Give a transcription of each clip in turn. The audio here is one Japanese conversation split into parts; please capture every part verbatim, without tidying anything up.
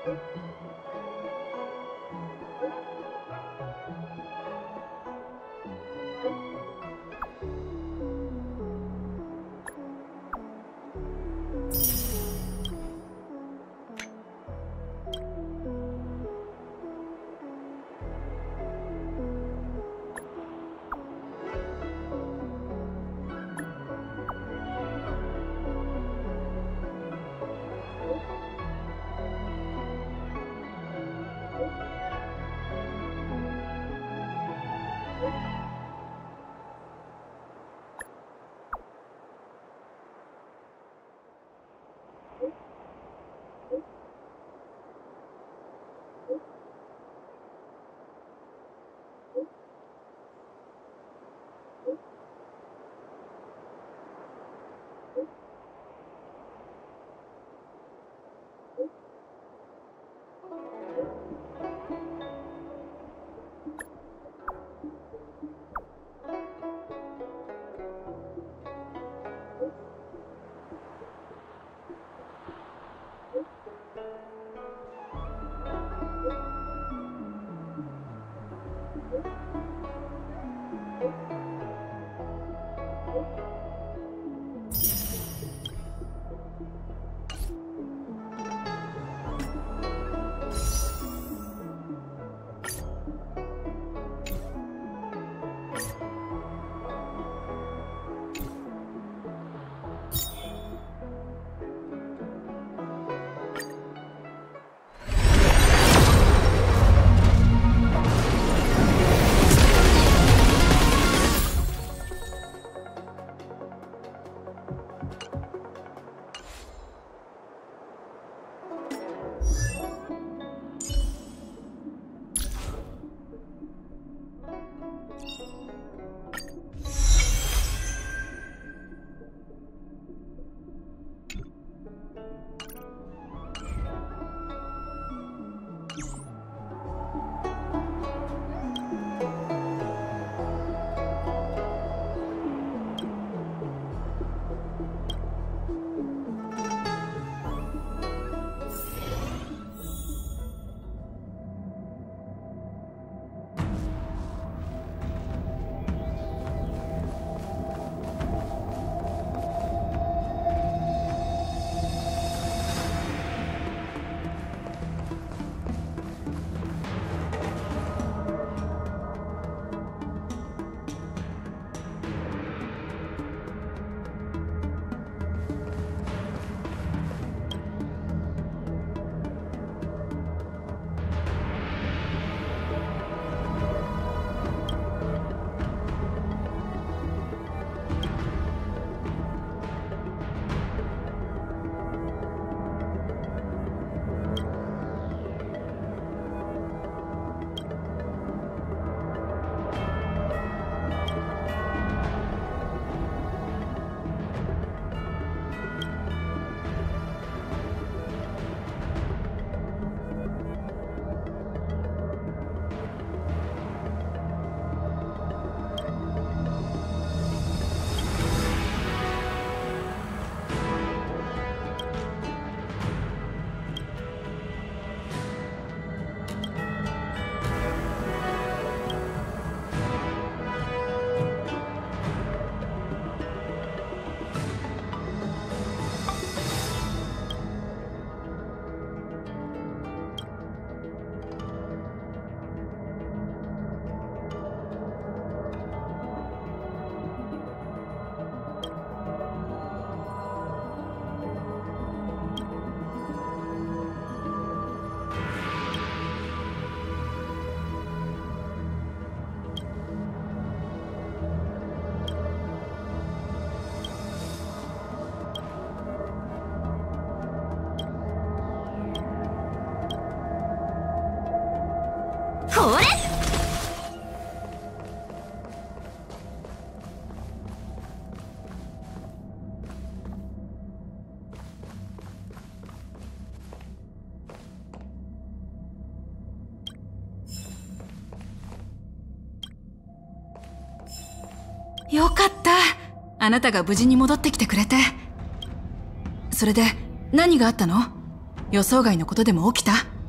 よかった。あなたが無事に戻ってきてくれて。それで何があったの？予想外のことでも起きた？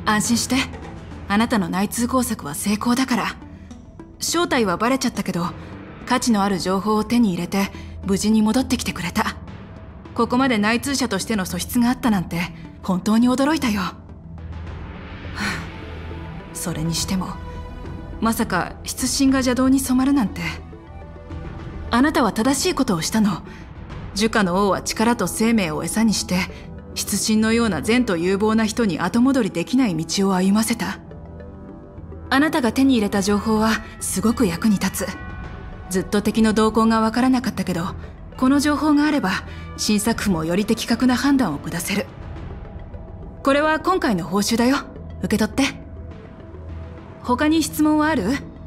安心して。あなたの内通工作は成功だから。正体はバレちゃったけど、価値のある情報を手に入れて無事に戻ってきてくれた。ここまで内通者としての素質があったなんて本当に驚いたよ。はあ、それにしてもまさか出身が邪道に染まるなんて。あなたは正しいことをしたの。儒家の王は力と生命を餌にして出身のような善と有望な人に後戻りできない道を歩ませた。あなたが手に入れた情報はすごく役に立つ。ずっと敵の動向がわからなかったけど、この情報があれば新作府もより的確な判断を下せる。これは今回の報酬だよ。受け取って。他に質問はある？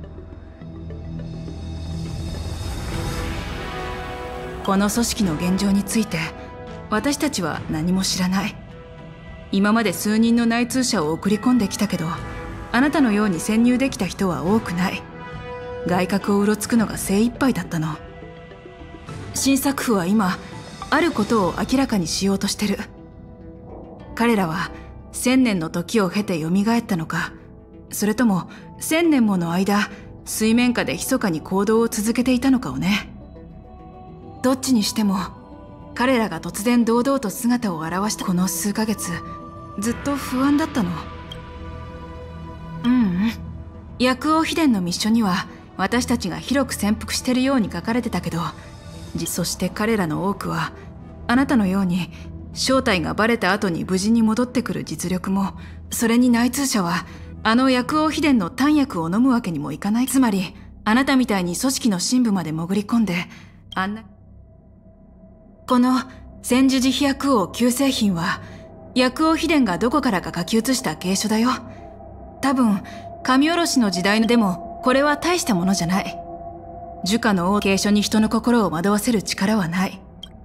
この組織の現状について私たちは何も知らない。今まで数人の内通者を送り込んできたけど、あなたのように潜入できた人は多くない。外角をうろつくのが精一杯だったの。新作府は今あることを明らかにしようとしてる。彼らは千年の時を経て蘇ったのか、それとも千年もの間水面下で密かに行動を続けていたのかをね。どっちにしても彼らが突然堂々と姿を現したこの数ヶ月、ずっと不安だったの。うんうん。薬王秘伝の密書には私たちが広く潜伏してるように書かれてたけど、そして彼らの多くはあなたのように正体がバレた後に無事に戻ってくる実力も、それに内通者はあの薬王秘伝の丹薬を飲むわけにもいかない。つまりあなたみたいに組織の深部まで潜り込んで、あんなこの千住慈悲薬王旧製品は薬王秘伝がどこからか書き写した継書だよ。多分神おろしの時代のでもこれは大したものじゃない。儒家の王継書に人の心を惑わせる力はない。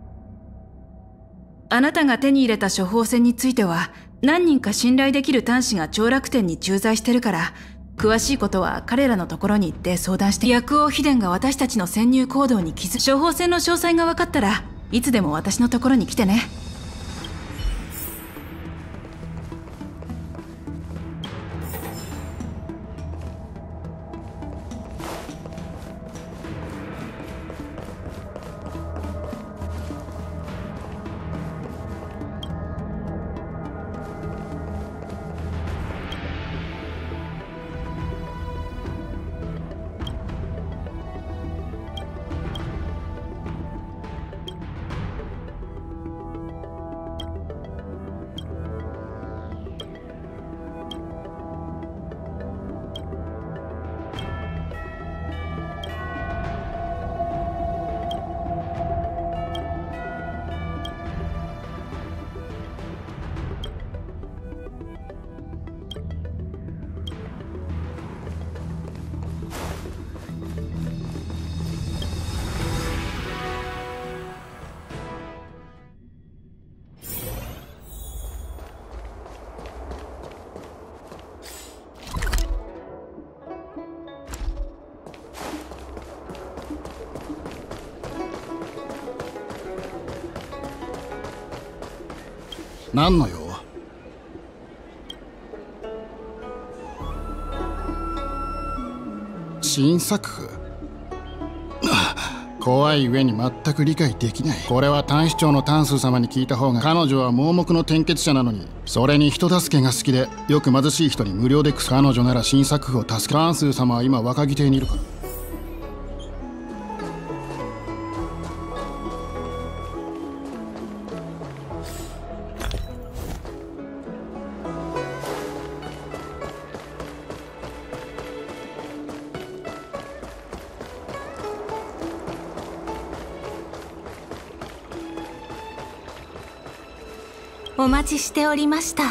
あなたが手に入れた処方箋については何人か信頼できる端子が長楽天に駐在してるから、詳しいことは彼らのところに行って相談して。薬王秘伝が私たちの潜入行動に気づく。処方箋の詳細が分かったらいつでも私のところに来てね。 何の用？新作譜？怖い上に全く理解できない。これは丹司長の丹数様に聞いた方が。彼女は盲目の転結者なのに、それに人助けが好きでよく貧しい人に無料でくす。彼女なら新作譜を助け。丹数様は今若木邸にいるから。 お待ちしておりました。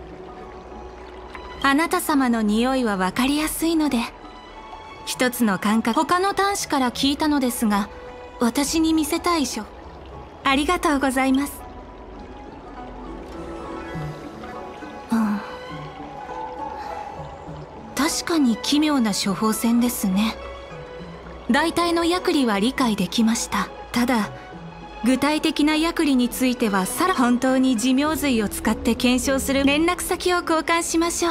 あなた様の匂いは分かりやすいので、一つの感覚。他の端子から聞いたのですが、私に見せたい書。ありがとうございます。うん、確かに奇妙な処方箋ですね。大体の薬理は理解できました。ただ具体的な薬理についてはさら本当に寿命髄を使って検証する連絡先を交換しましょう。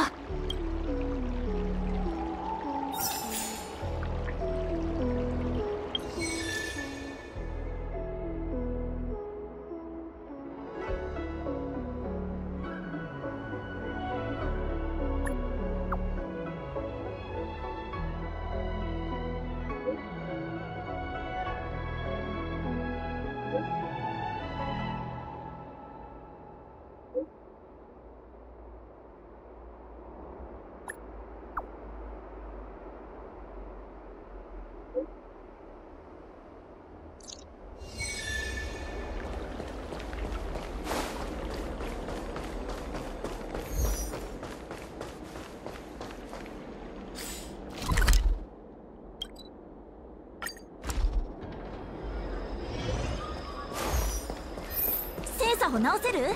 センサーを直せる？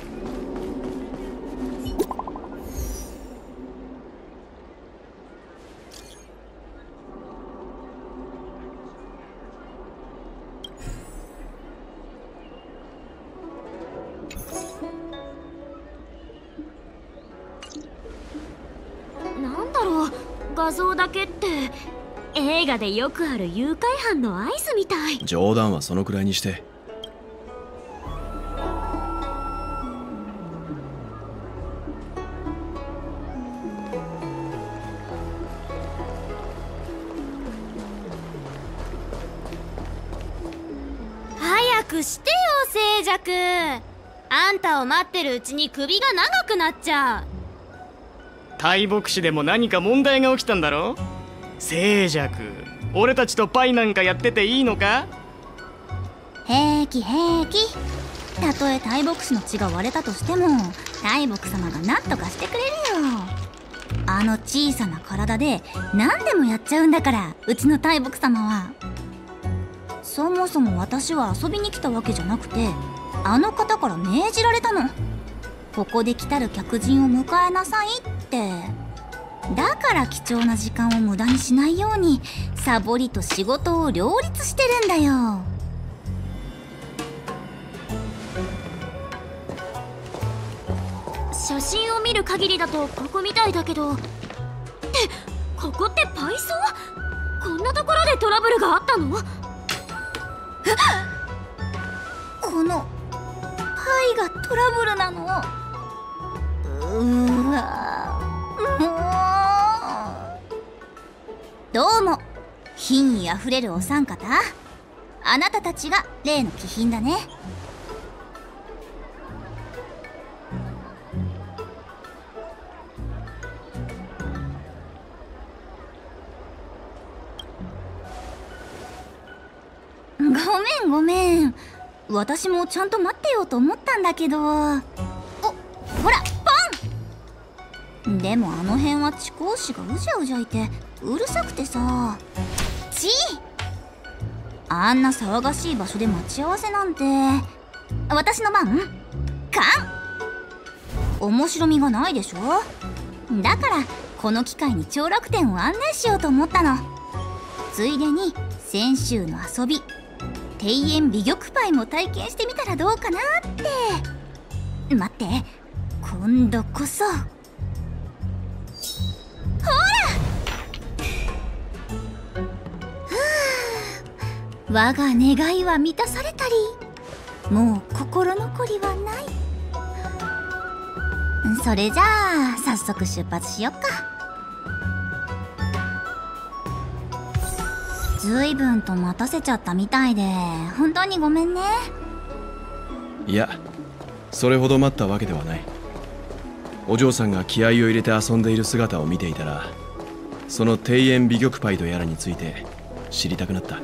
なんだろう、画像だけって映画でよくある誘拐犯の合図みたい。 冗談はそのくらいにして。 早くしてよ静寂。あんたを待ってるうちに首が長くなっちゃう。 大牧師でも何か問題が起きたんだろ。静寂、俺たちとパイなんかやってていいのか？ 平気平気。たとえ大牧師の血が割れたとしても大牧様が何とかしてくれるよ。あの小さな体で何でもやっちゃうんだから、うちの大牧様は。そもそも私は遊びに来たわけじゃなくて、あの方から命じられたの。ここで来たる客人を迎えなさいって。だから貴重な時間を無駄にしないようにサボりと仕事を両立してるんだよ。写真を見る限りだとここみたいだけど、ってここってパイソー？こんなところでトラブルがあったの？このパイがトラブルなの？うーわ、もう。どうも、品位あふれるお三方、あなたたちが例の貴賓だね。ごめんごめん、私もちゃんと待ってようと思ったんだけど。お、ほらポン。でもあの辺は地高子がうじゃうじゃいてうるさくてさ。ちあんな騒がしい場所で待ち合わせなんて。私の番？かん。面白みがないでしょ。だからこの機会に長楽天を案内しようと思ったの。ついでに先週の遊び庭園美玉パイも体験してみたらどうかなって。待って、今度こそ。ほら、ふう、我が願いは満たされたり、もう心残りはない。それじゃあ早速出発しよっか。ずいぶんと待たせちゃったみたいで本当にごめんね。 いや、それほど待ったわけではない。お嬢さんが気合を入れて遊んでいる姿を見ていたら、その庭園美玉パイとやらについて知りたくなった。 え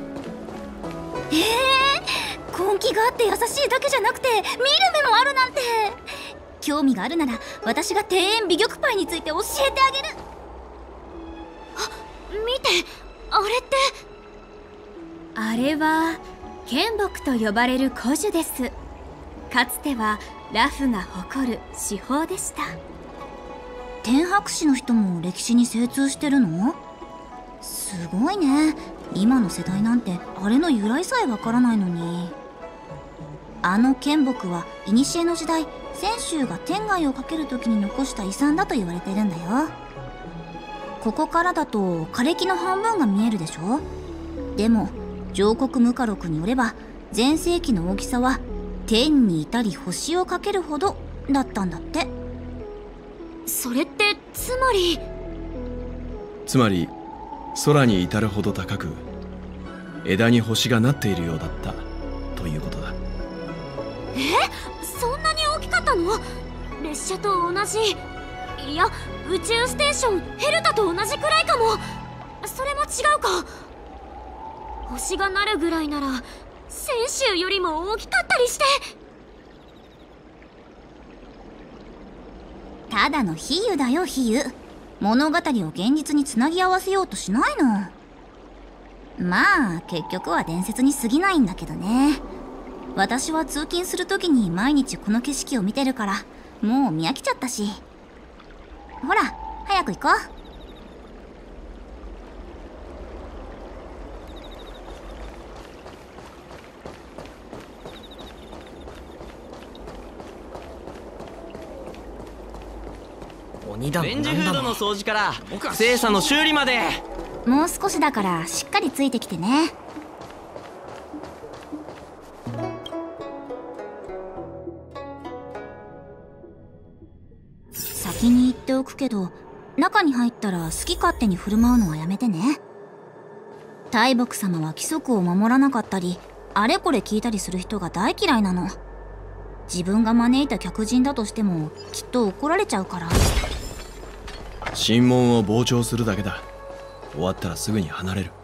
ー、根気があって優しいだけじゃなくて見る目もあるなんて。興味があるなら私が庭園美玉パイについて教えてあげる。あ、見て、あれって。 あれは剣木と呼ばれる古樹です。かつてはラフが誇る至宝でした。 天白氏の人も歴史に精通してるの？すごいね。今の世代なんてあれの由来さえわからないのに。 あの剣木は古の時代、泉州が天外をかける時に残した遺産だと言われてるんだよ。ここからだと枯れ木の半分が見えるでしょ。でも上国ムカロクによれば、全盛期の大きさは天に至り星をかけるほどだったんだって。 それってつまりつまり空に至るほど高く、枝に星がなっているようだったということだ。 え、そんなに大きかったの？列車と同じ、いや宇宙ステーションヘルタと同じくらいかも。それも違うか。星がなるぐらいなら泉州よりも大きかったりして。 ただの比喩だよ、比喩。物語を現実につなぎ合わせようとしないの。まあ結局は伝説に過ぎないんだけどね。私は通勤する時に毎日この景色を見てるから、もう見飽きちゃったし。ほら早く行こう。 レンジフードの掃除から精査の修理まで。 もう少しだからしっかりついてきてね。先に言っておくけど、中に入ったら好き勝手に振る舞うのはやめてね。大木様は規則を守らなかったり、あれこれ聞いたりする人が大嫌いなの。自分が招いた客人だとしてもきっと怒られちゃうから。 審問を傍聴するだけだ。終わったらすぐに離れる。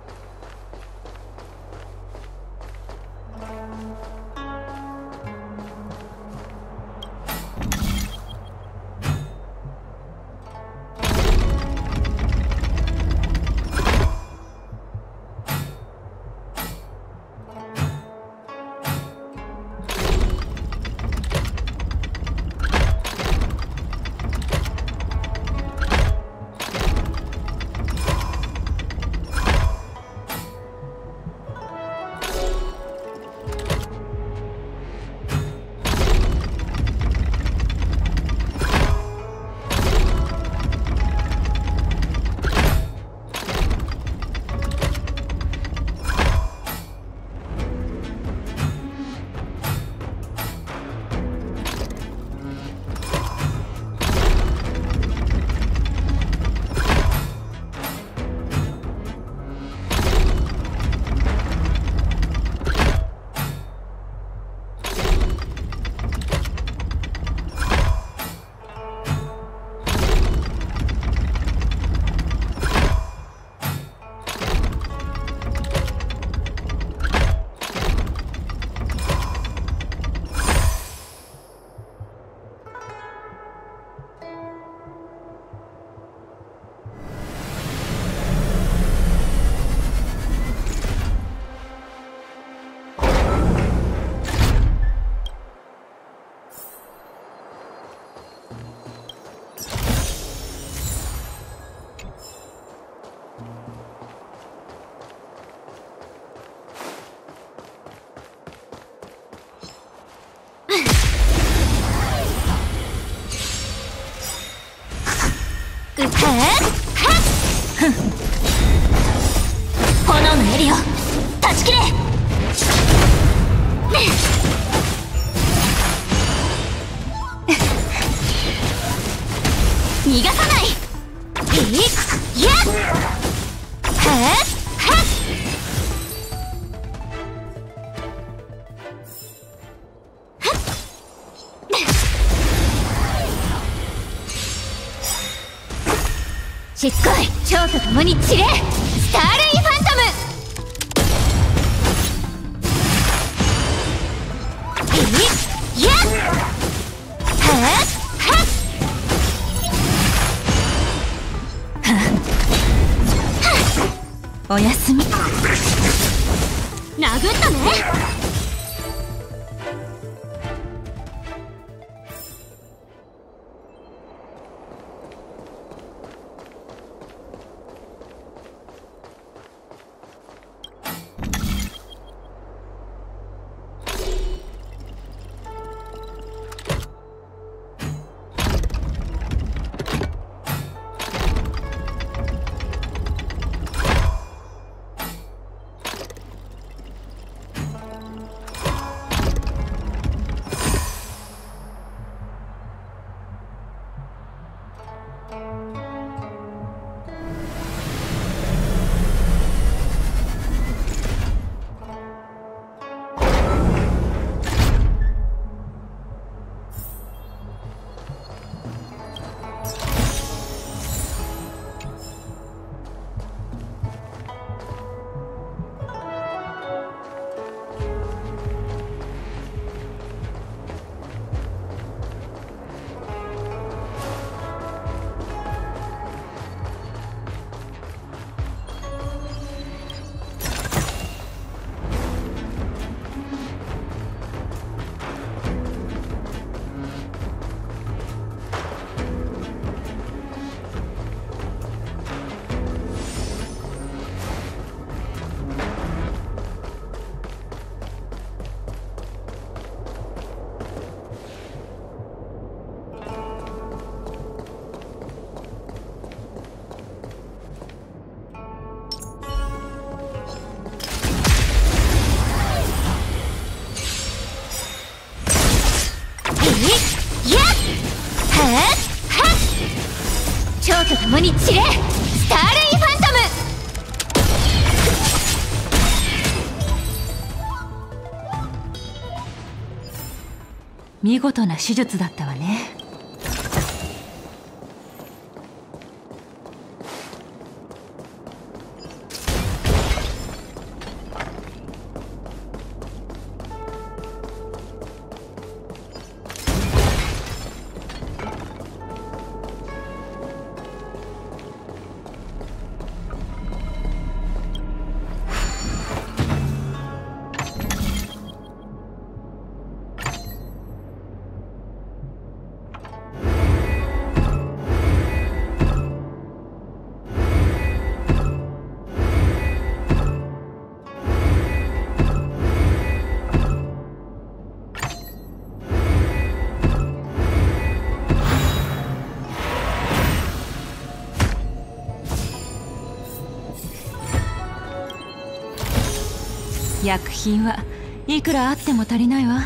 炎のエリを断ち切れ。逃がさない。いっやっはっしつこい。蝶と共に散れ。スターレイファントム。いっやっはっおやすみ。殴ったね。 共に散れ、スターレイファントム。 見事な手術だったわね。薬品はいくらあっても足りないわ。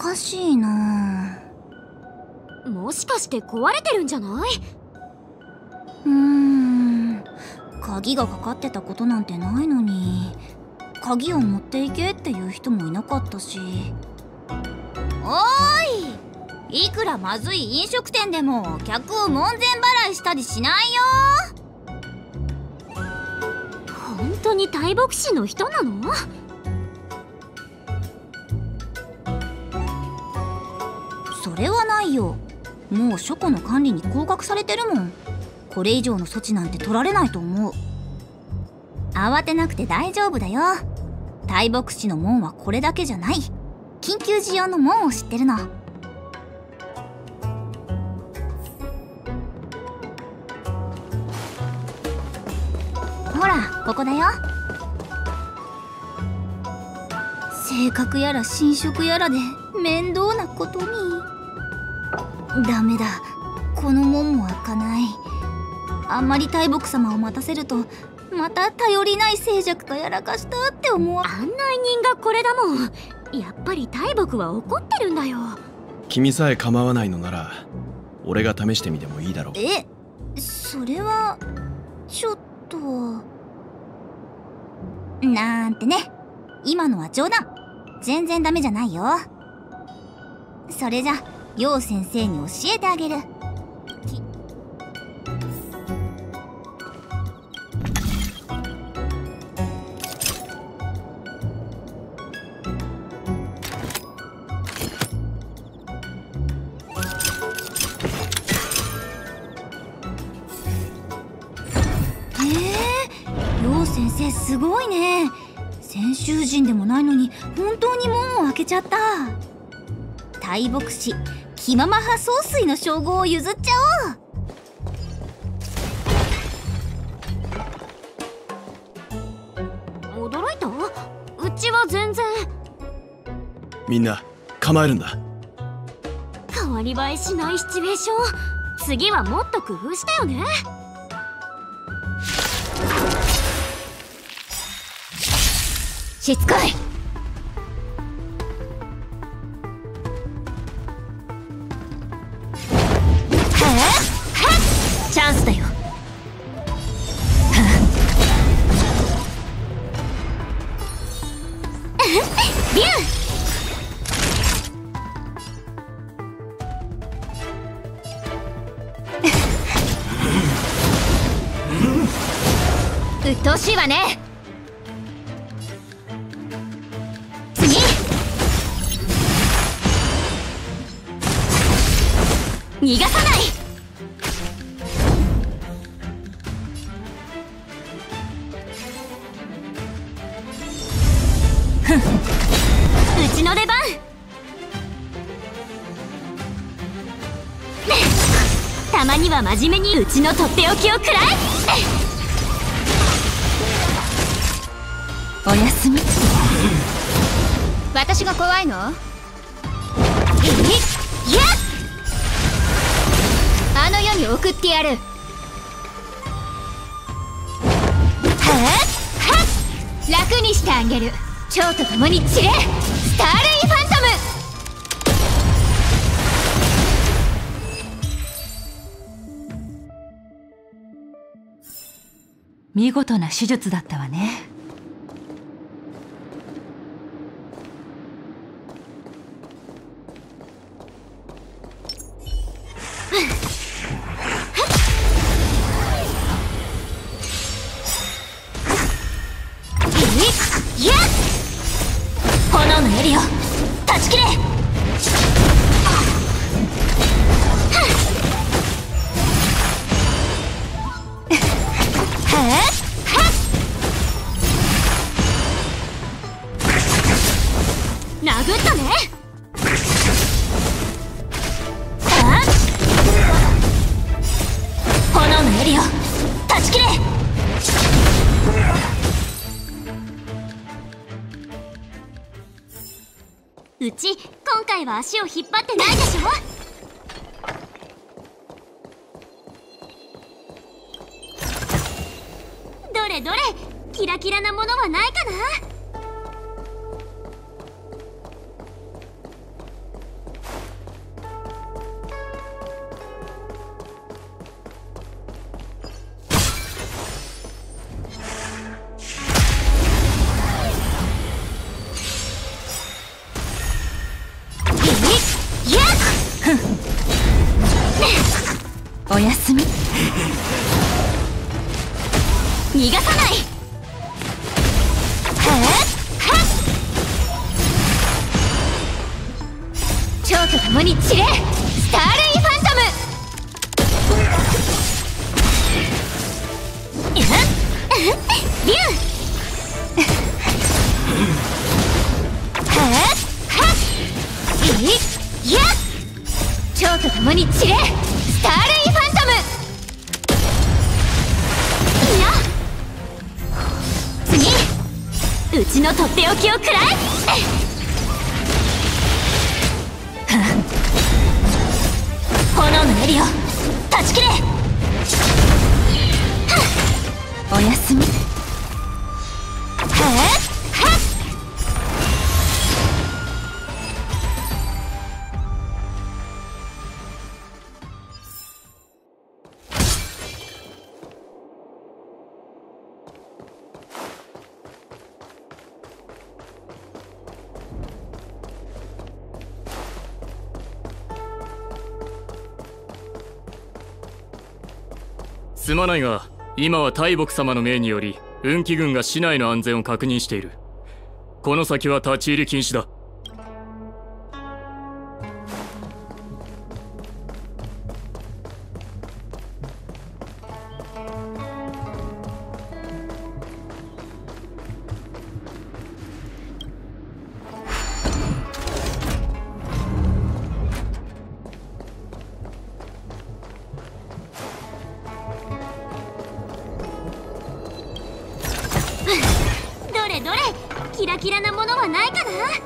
かしいな。 もしかして壊れてるんじゃない？ うーん、鍵がかかってたことなんてないのに、鍵を持っていけっていう人もいなかったし。おーい、いくらまずい飲食店でも客を門前払いしたりしないよ。 本当に大牧師の人なの？ それはないよ。もう書庫の管理に降格されてるもん。これ以上の措置なんて取られないと思う。慌てなくて大丈夫だよ。大牧師の門はこれだけじゃない。緊急時用の門を知ってるの。ほら、ここだよ。性格やら寝食やらで面倒なことに。ダメだ、この門も開かない。あんまり大牧様を待たせるとまた頼りない静寂とやらかしたって思う。 案内人がこれだもん。やっぱり大牧は怒ってるんだよ。 君さえ構わないのなら俺が試してみてもいいだろう。 え、それはちょっと。なんてね、今のは冗談。全然ダメじゃないよ。それじゃ陽先生に教えてあげる。先生すごいね。先週人でもないのに本当に門を開けちゃった。大牧師気まま派総帥の称号を譲っちゃおう。驚いた？うちは全然。 みんな構えるんだ。 変わり映えしないシチュエーション、次はもっと工夫してよね。 しつこい。チャンスだよ。ビュー。うっとうしいわね。逃がさない。ふん、うちの出番。たまには真面目にうちのとっておきを食らえ。おやすみ。私が怖いの？いっ、いやっ、あの世に送ってやる。はっはっ、楽にしてあげる。蝶と共に散れ、スターレイファントム。 見事な手術だったわね。 炎のエリを断ち切れ。殴ったね。炎のエリを断ち切れ。うち今回は足を引っ張ってないでしょ。どれどれ、キラキラなものはないかな。 おやすみ。逃がさない。はっはっ。蝶と共に散れ、スターレイファントム。竜はっはっ。いや蝶と共に散れ、スターレイファントム。いや次、うちのとっておきを食らえ。炎のエリを断ち切れ。おやすみ。はっはっ。 すまないが、今は大木様の命により運気軍が市内の安全を確認している。この先は立ち入り禁止だ。 どれキラキラなものはないかな。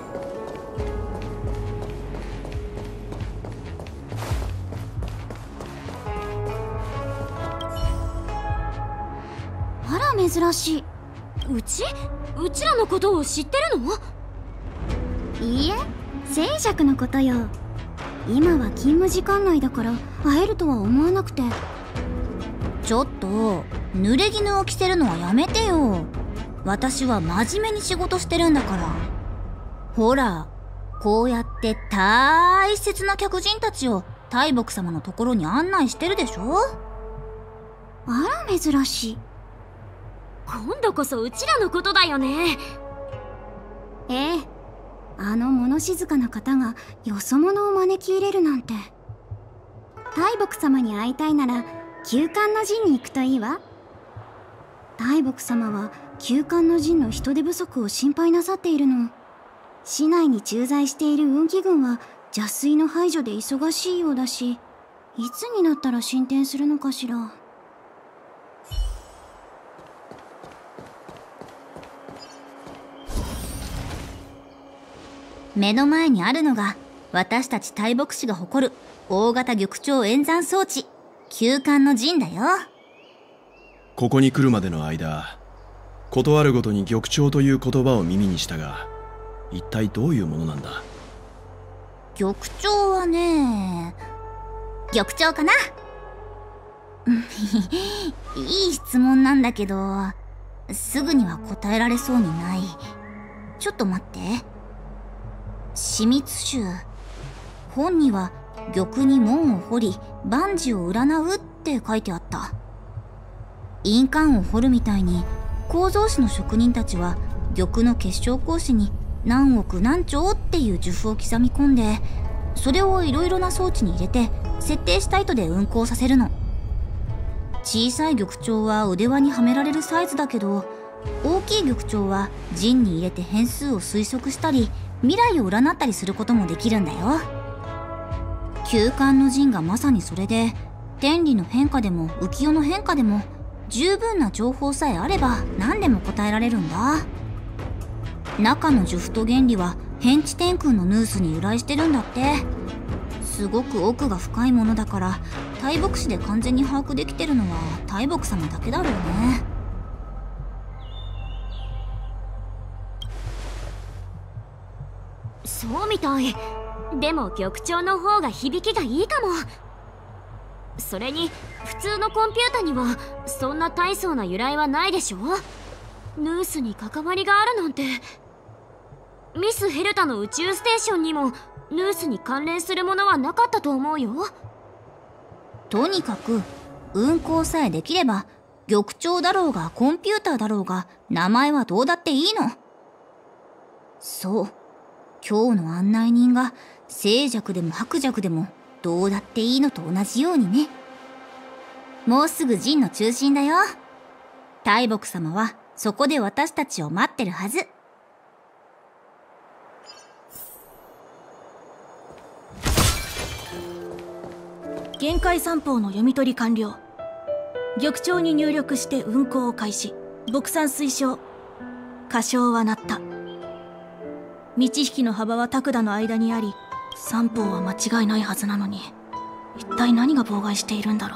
あら珍しい。 うちうちらのことを知ってるの？ いいえ、聖爵のことよ。今は勤務時間内だから会えるとは思わなくて。 ちょっと濡れ衣を着せるのはやめてよ。私は真面目に仕事してるんだから。ほら、こうやって大切な客人たちを大木様のところに案内してるでしょ。 あら珍しい。 今度こそうちらのことだよね。 ええ、あの物静かな方がよそ者を招き入れるなんて。大木様に会いたいなら旧館の陣に行くといいわ。大木様は旧館の陣の人手不足を心配なさっているの。市内に駐在している運気軍は邪水の排除で忙しいようだし、いつになったら進展するのかしら。 目の前にあるのが私たち大木氏が誇る大型玉鳥演算装置、旧館の陣だよ。 ここに来るまでの間、ことあるごとに玉鳥という言葉を耳にしたが、一体どういうものなんだ？ 玉鳥はね、玉鳥かな。いい質問なんだけど、すぐには答えられそうにない。ちょっと待って。秘密集。本には玉に門を掘り万事を占うって書いてあった。印鑑を掘るみたいに構造師の職人たちは玉の結晶格子に何億何兆っていう呪符を刻み込んで、それをいろいろな装置に入れて設定した糸で運行させるの。小さい玉鳥は腕輪にはめられるサイズだけど、大きい玉鳥は陣に入れて変数を推測したり未来を占ったりすることもできるんだよ。旧館の陣がまさにそれで、天理の変化でも浮世の変化でも十分な情報さえあれば何でも答えられるんだ。中の呪符と原理は変地天空のヌースに由来してるんだって。すごく奥が深いものだから、大木氏で完全に把握できてるのは大木様だけだろうね。 そうみたい。でも玉鳥の方が響きがいいかも。それに普通のコンピュータにはそんな大層な由来はないでしょ。ヌースに関わりがあるなんて。ミス・ヘルタの宇宙ステーションにもヌースに関連するものはなかったと思うよ。 とにかく運行さえできれば玉鳥だろうがコンピューターだろうが名前はどうだっていいの。そう、今日の案内人が静寂でも白弱でもどうだっていいのと同じようにね。もうすぐ陣の中心だよ。大木様はそこで私たちを待ってるはず。 限界三法の読み取り完了。玉鳥に入力して運行を開始。牧産推奨。歌唱は鳴った。道引きの幅は卓田の間にあり、三法は間違いないはずなのに、一体何が妨害しているんだろう。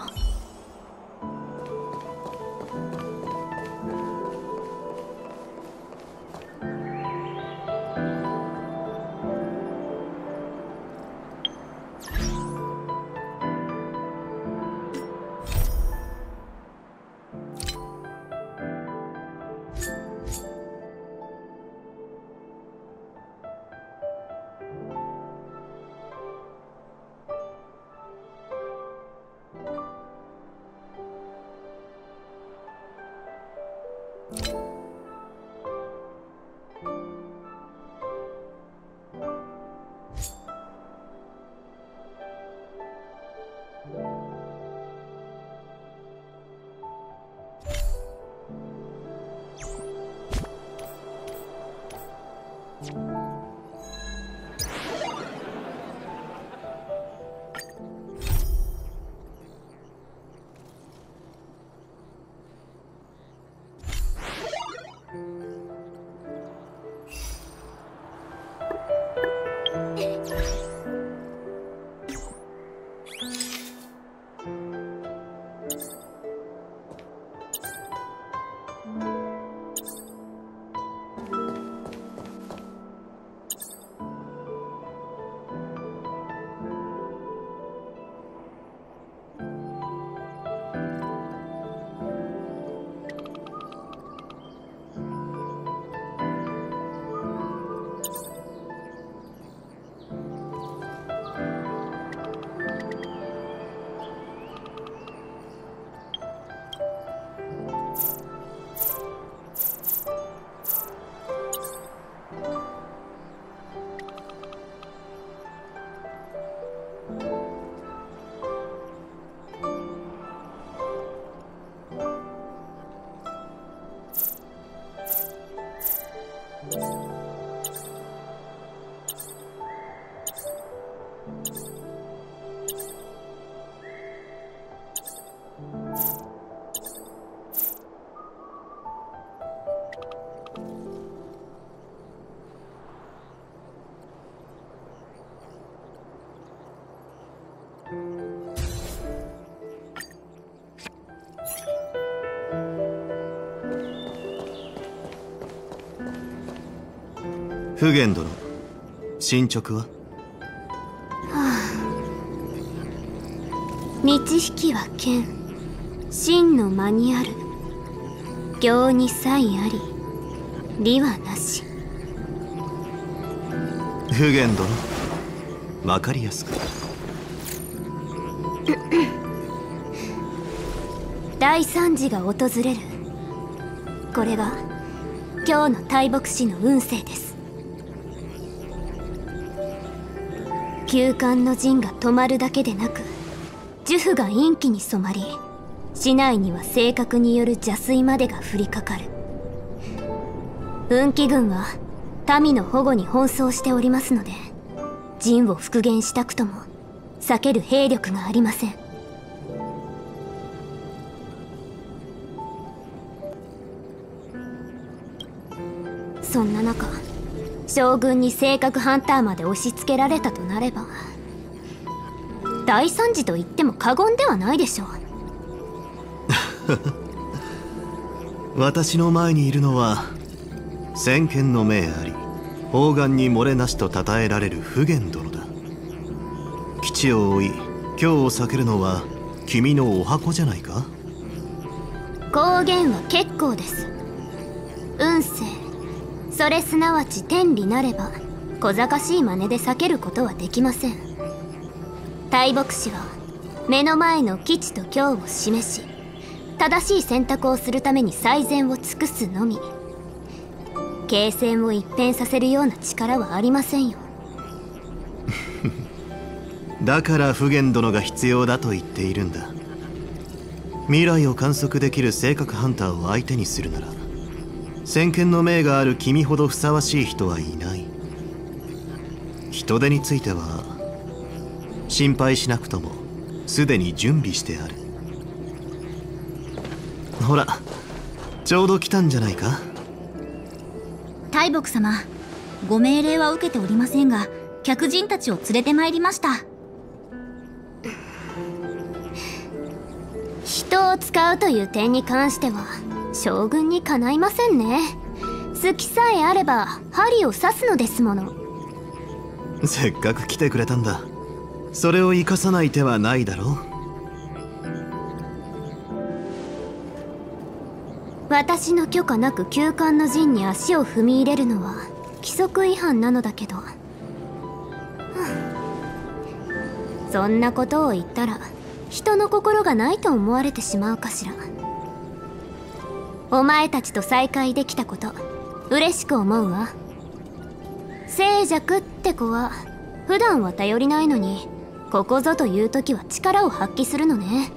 普賢殿、進捗は？はあ、道引きは剣、真の間にある。行に差異あり、理はなし。 普賢殿、わかりやすく。 大惨事が訪れる。これが今日の大牧師の運勢です。休館の陣が止まるだけでなく、呪符が陰気に染まり、市内には正確による邪推までが降りかかる。運気軍は民の保護に奔走しておりますので、陣を復元したくとも避ける兵力がありません。そんな中、将軍に正確ハンターまで押し付けられたとなれば、大惨事と言っても過言ではないでしょう。 私の前にいるのは先見の明あり、砲丸に漏れなしと称えられる普賢殿だ。基地を追い、今日を避けるのは君のお箱じゃないか？ 公言は結構です。運勢、それすなわち天理なれば、小賢しい真似で避けることはできません。大牧師は目の前の吉と凶を示し、正しい選択をするために最善を尽くすのみ。形勢を一変させるような力はありませんよ。 だから普賢殿が必要だと言っているんだ。未来を観測できる性格ハンターを相手にするなら、先見の明がある君ほどふさわしい人はいない。人手については心配しなくともすでに準備してある。ほら、ちょうど来たんじゃないか。 大木様、ご命令は受けておりませんが、客人たちを連れてまいりました。 人を使うという点に関しては将軍にかないませんね。好きさえあれば針を刺すのですもの。 せっかく来てくれたんだ。それを生かさない手はないだろう。 私の許可なく旧館の陣に足を踏み入れるのは規則違反なのだけど、そんなことを言ったら人の心がないと思われてしまうかしら。お前たちと再会できたこと嬉しく思うわ。静寂って子は普段は頼りないのに、ここぞという時は力を発揮するのね。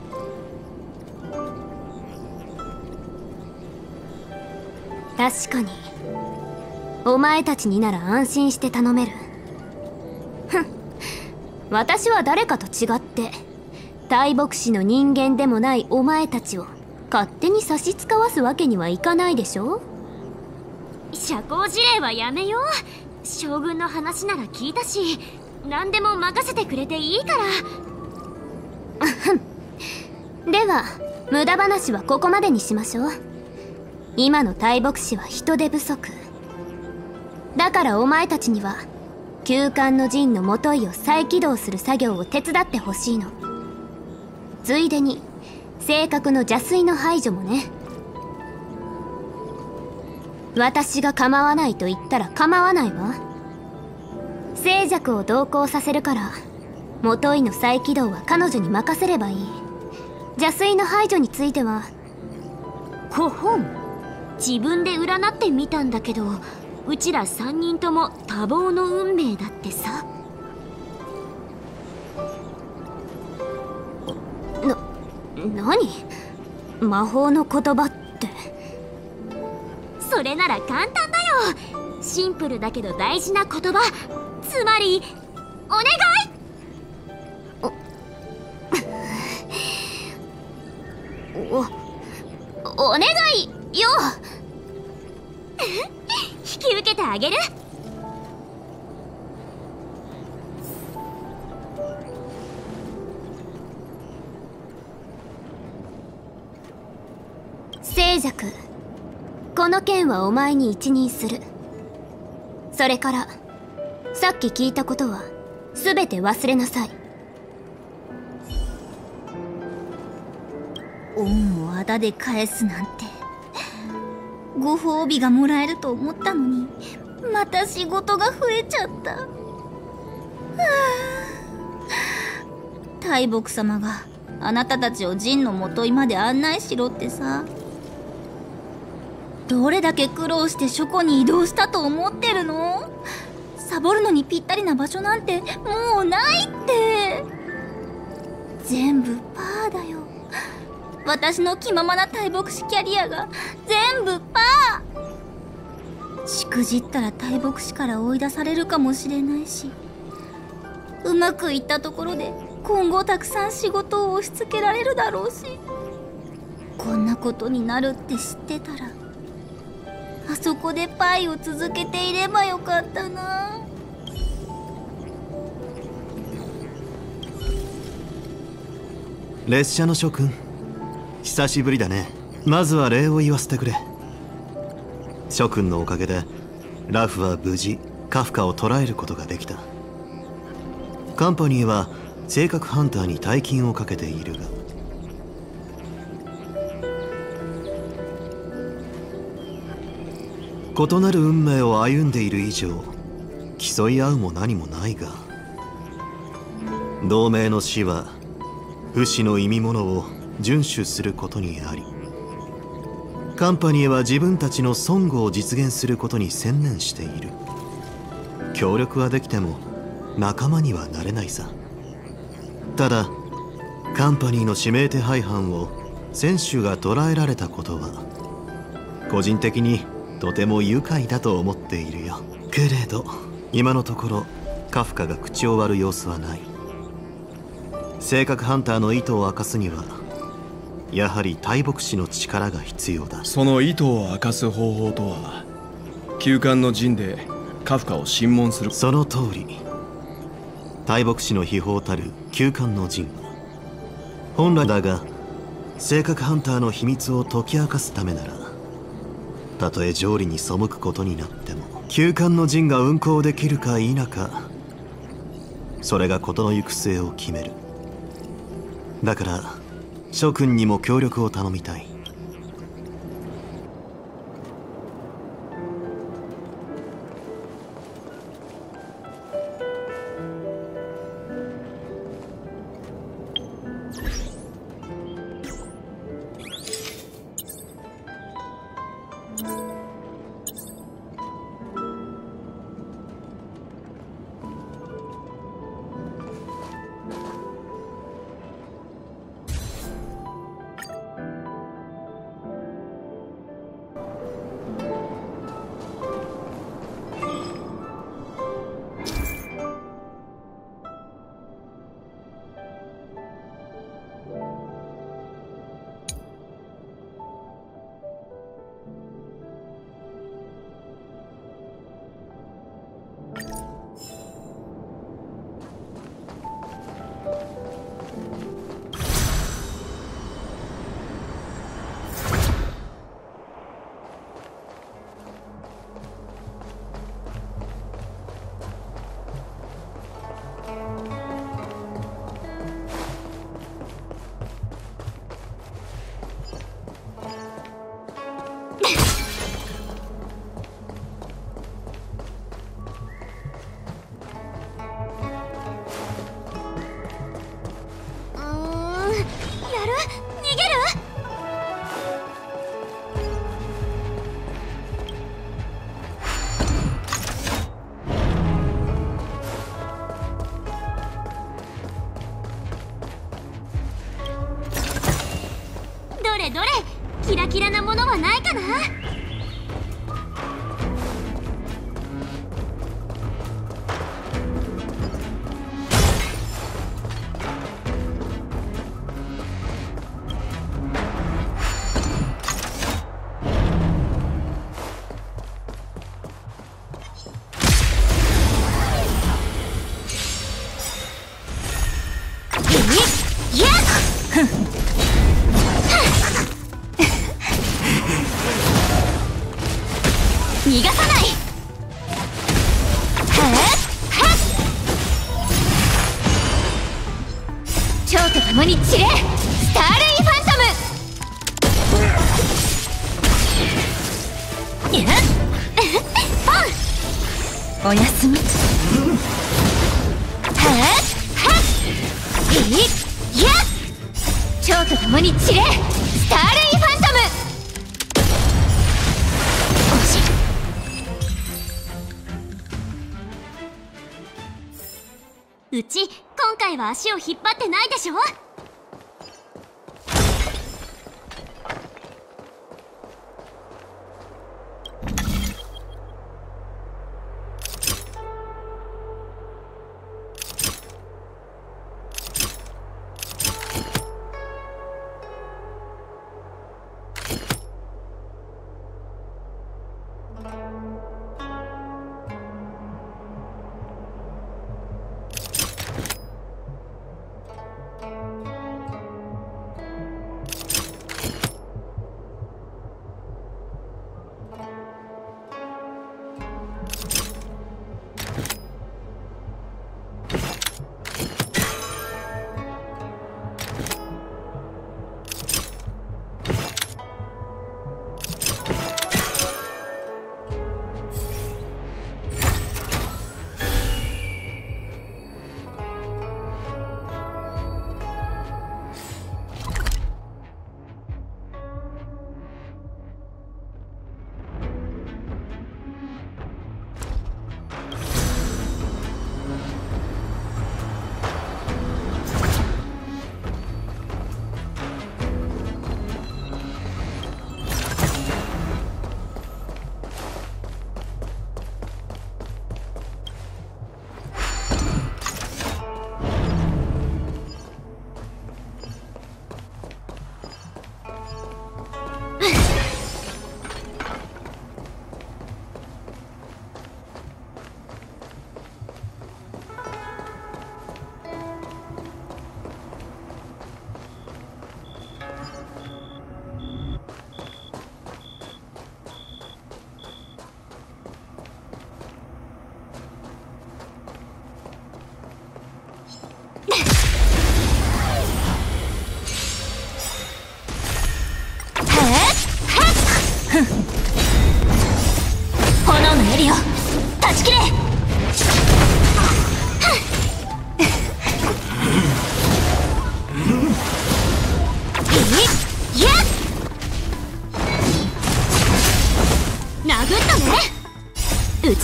確かにお前たちになら安心して頼める。ふん、私は誰かと違って大牧師の人間でもないお前たちを勝手に差し使わすわけにはいかないでしょ。 社交辞令はやめよう。将軍の話なら聞いたし、何でも任せてくれていいから。 では無駄話はここまでにしましょう。今の大牧師は人手不足だから、お前たちには旧館の陣の元井を再起動する作業を手伝ってほしいの。ついでに正確の邪推の排除もね。私が構わないと言ったら構わないわ。静寂を同行させるから、元井の再起動は彼女に任せればいい。邪推の排除についてはこほん、自分で占ってみたんだけど、うちらさんにんとも多忙の運命だってさ。 な、何？魔法の言葉って。 それなら簡単だよ。シンプルだけど大事な言葉、つまりお願い。 お、お願いよ。 引き受けてあげる。 静寂、この件はお前に一任する。それからさっき聞いたことは全て忘れなさい。 恩をあだで返すなんて、ご褒美がもらえると思ったのに、また仕事が増えちゃった。はあ、大木様があなたたちを陣の元井まで案内しろってさ。どれだけ苦労して書庫に移動したと思ってるの？サボるのにぴったりな場所なんてもうないって。全部パーだよ。私の気ままな大牧師キャリアが全部パー。しくじったら大牧師から追い出されるかもしれないし、うまくいったところで今後たくさん仕事を押し付けられるだろうし、こんなことになるって知ってたら、あそこでパイを続けていればよかったな。 列車の諸君、久しぶりだね。まずは礼を言わせてくれ。諸君のおかげでラフは無事カフカを捕らえることができた。カンパニーは性格ハンターに大金をかけているが、異なる運命を歩んでいる以上競い合うも何もないが、同盟の死は不死の意味物を遵守することにあり、カンパニーは自分たちの孫悟を実現することに専念している。協力はできても仲間にはなれないさ。ただカンパニーの指名手配犯を選手が捕らえられたことは個人的にとても愉快だと思っているよ。けれど今のところカフカが口を割る様子はない。性格ハンターの意図を明かすにはやはり大牧師の力が必要だ。 その意図を明かす方法とは、旧館の陣でカフカを審問する。 その通り。大牧師の秘宝たる旧館の陣は本来だが、性格ハンターの秘密を解き明かすためならたとえ条理に背くことになっても、旧館の陣が運行できるか否か、それが事の行く末を決める。だから諸君にも協力を頼みたい。 どれキラキラなものはないかな。逃がさない。蝶と共に散れ、スターレイファントム。おやすみ。蝶と共に散れ、スターレイファントム。うち今回は足を引っ張ってないでしょ。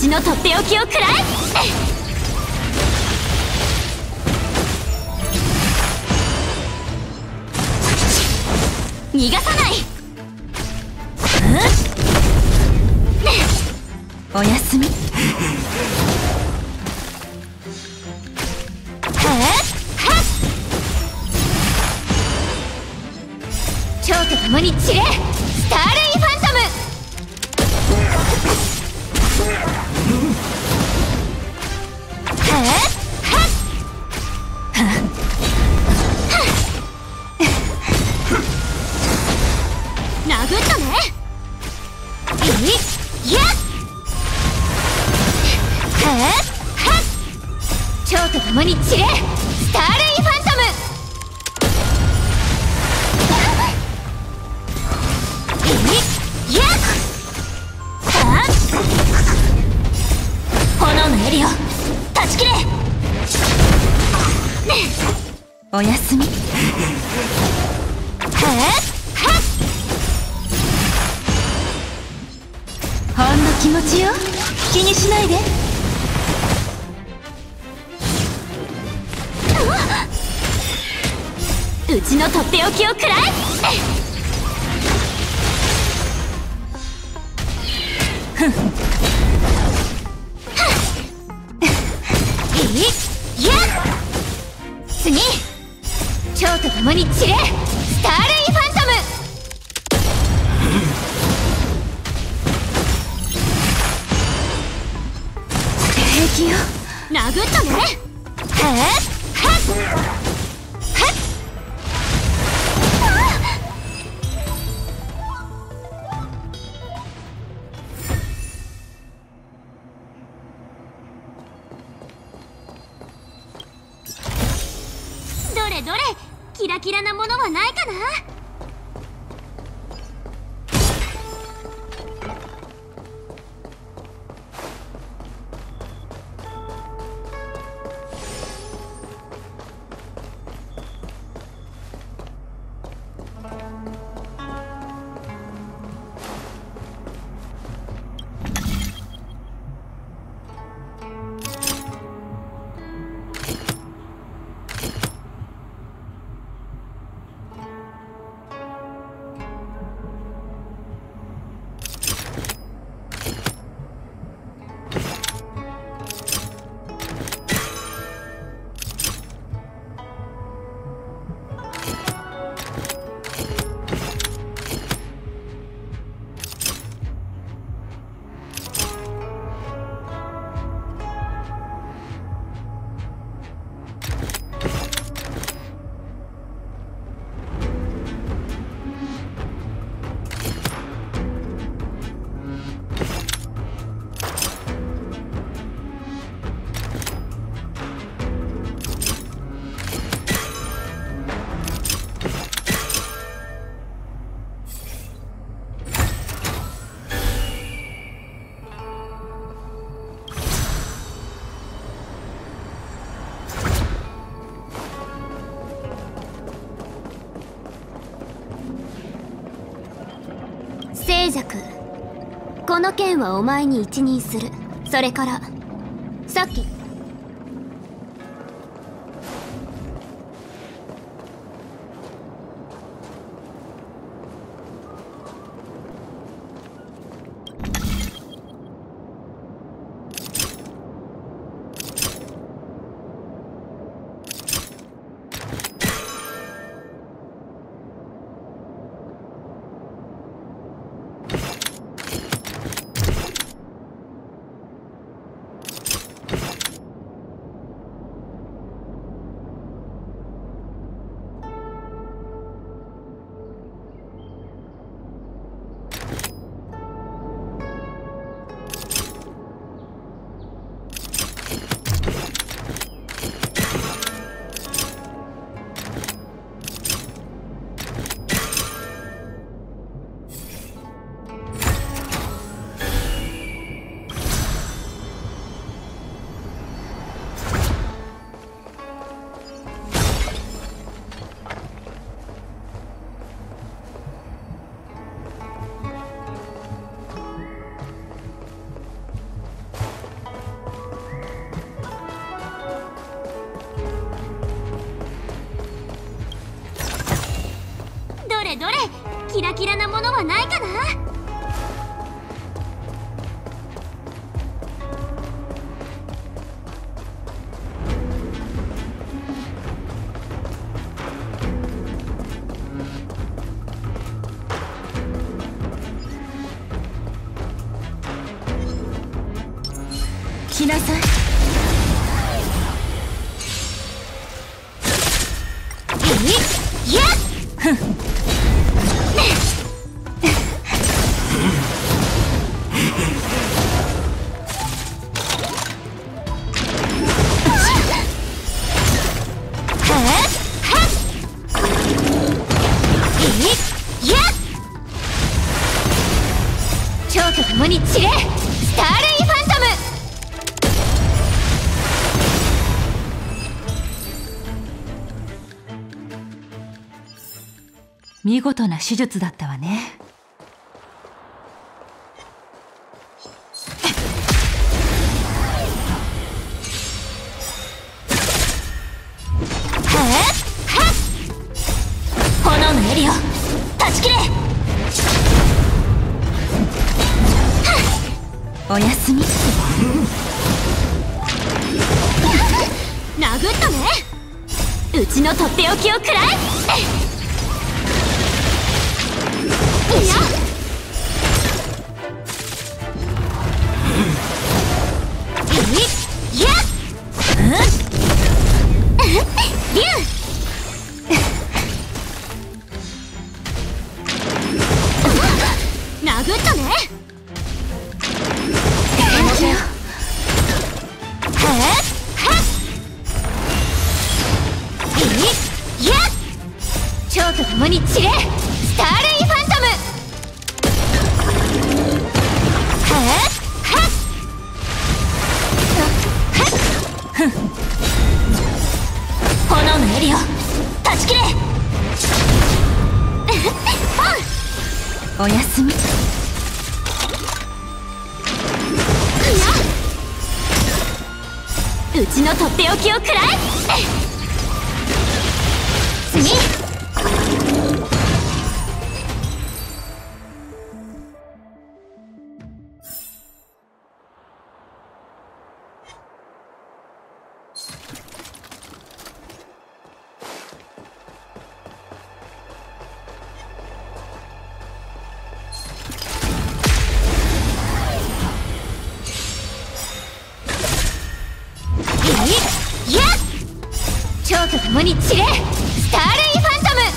ちのとっておきを食らえ。逃がさない。 おやすみ。 蝶と共に散れ、スターレイファントム。殴ったね。いやっ蝶と共に散れ、スターレイファントム。いやっ炎の槍を断ち切れ。 おやすみ。ほんの気持ちよ、気にしないで。 うちのとっておきを食らえ。いや次、蝶と共に散れ、スターレイファントム。 平気よ。 殴ったね。どれどれ、キラキラなものはないかな。静寂、この件はお前に一任する。それからさっきれどれ、キラキラなものはないかな。 来なさい。 いやっ蝶と共に散れ、スターレイファントム。 見事な手術だったわね。 炎のエリオ、断ち切れ。 おやすみ。 殴ったね。うちのとっておきを食らえ。いやいや竜殴ったね。蝶と共に散れ、スターレイファントム。炎のエリオ、断ち切れ。 おやすみ。 うちのとっておきを食らえ。次。蝶と共に散れ、スターレイファントム。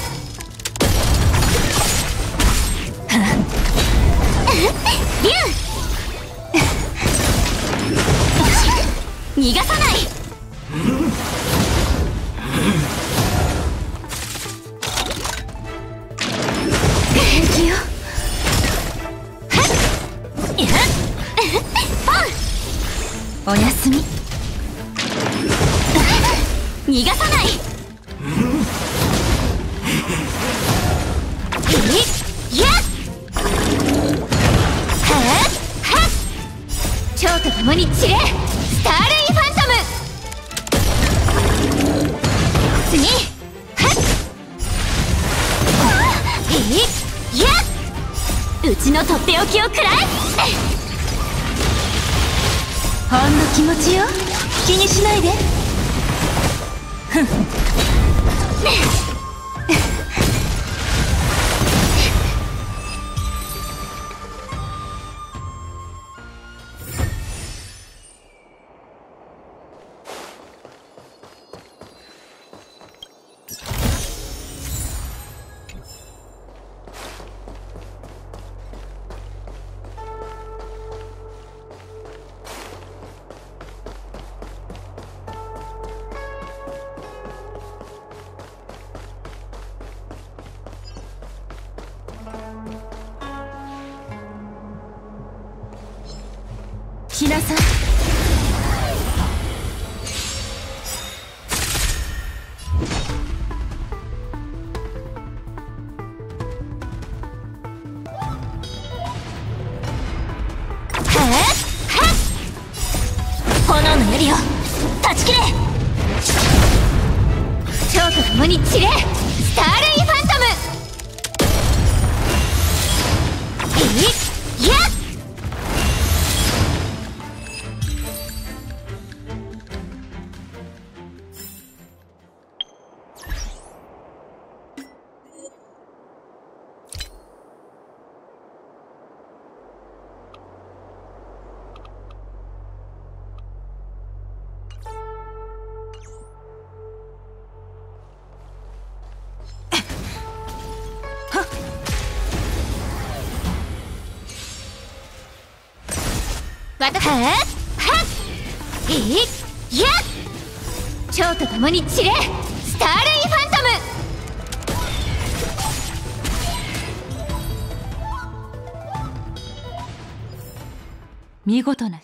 竜逃がさない。 平気よ。おやすみ。 逃がさない。蝶と共に散れ、スターレイファントム。次。うちのとっておきを食らえ。 ほんの気持ちよ、気にしないで。ふん。来なさい。 炎のエリオ、断ち切れ。蝶と共に散れ、スターレイファントム。 わたはっはっえいやっ蝶と共に散れスターレイファントム。 見事な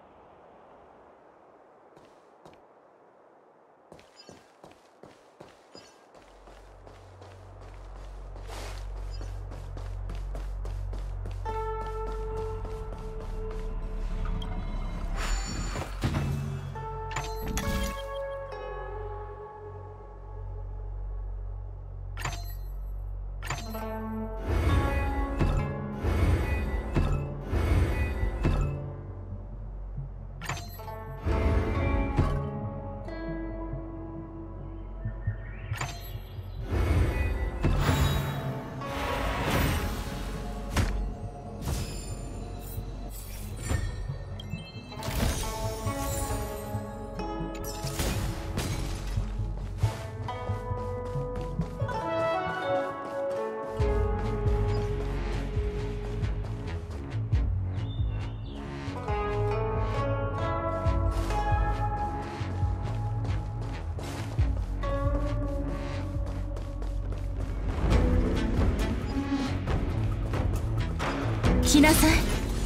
来なさい。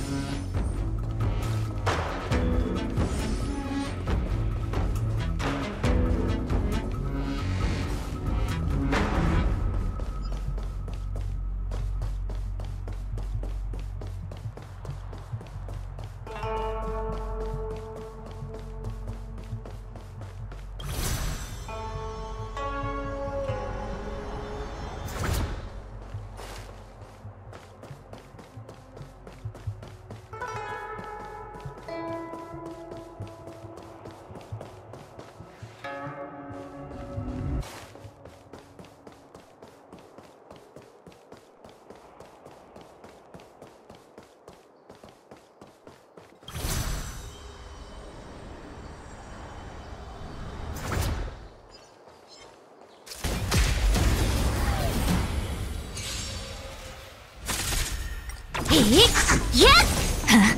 いやっは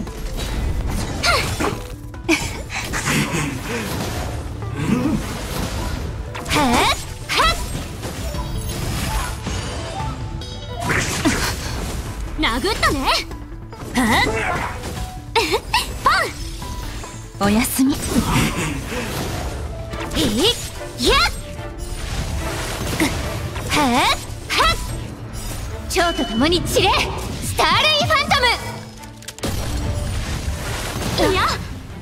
っはっ殴ったね。はっポンおやすみ。 いやっはっはっ蝶と共に散れスターレイファントム。いや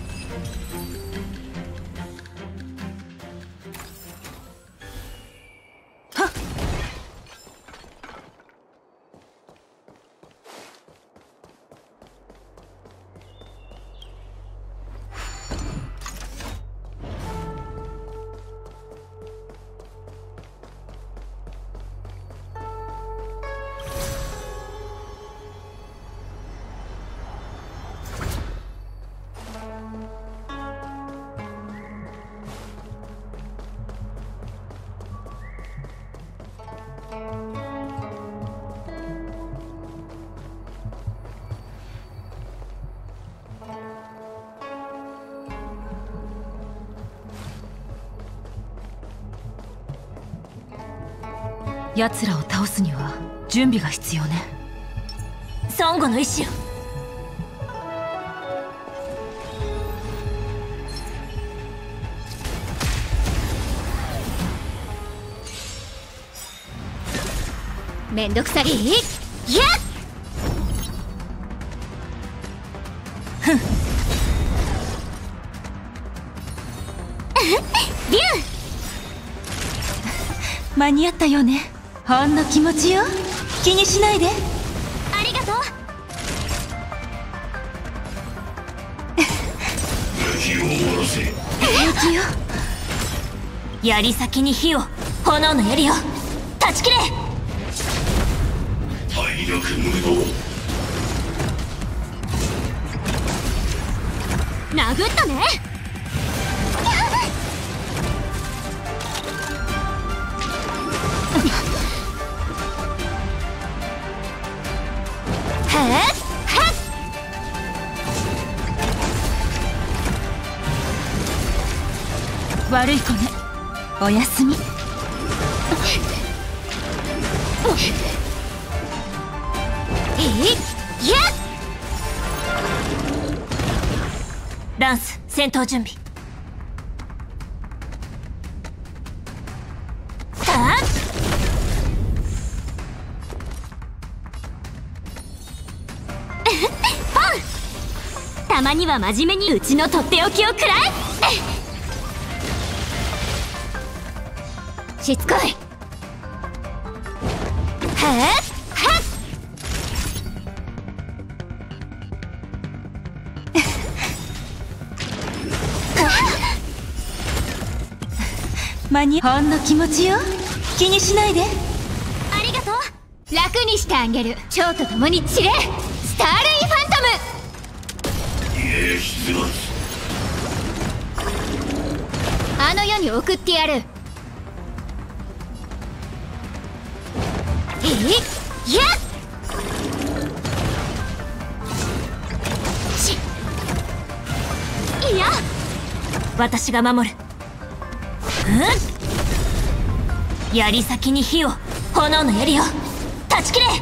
奴らを倒すには準備が必要ね。 孫悟の意志よ。めんどくさい。いやっふんビュー間に合ったよね。ほんの気持ちよ。気にしないで。 ありがとう。 火を下ろせ。平気よ。槍先に火を、炎の槍を断ち切れ。 体力無動。 殴ったね。 はっはっ悪い子ね。おやすみ。 えいやっランス戦闘準備。たポンたまには真面目にうちのとっておきを食らえ。 しつこい。はっ間にほんの気持ちよ。気にしないで。 ありがとう。楽にしてあげる。蝶と共に散れスターレイファントム。 家出没。 あの世に送ってやる。えいやっしいや私が守る。うん、槍先に火を、炎の槍を断ち切れ。は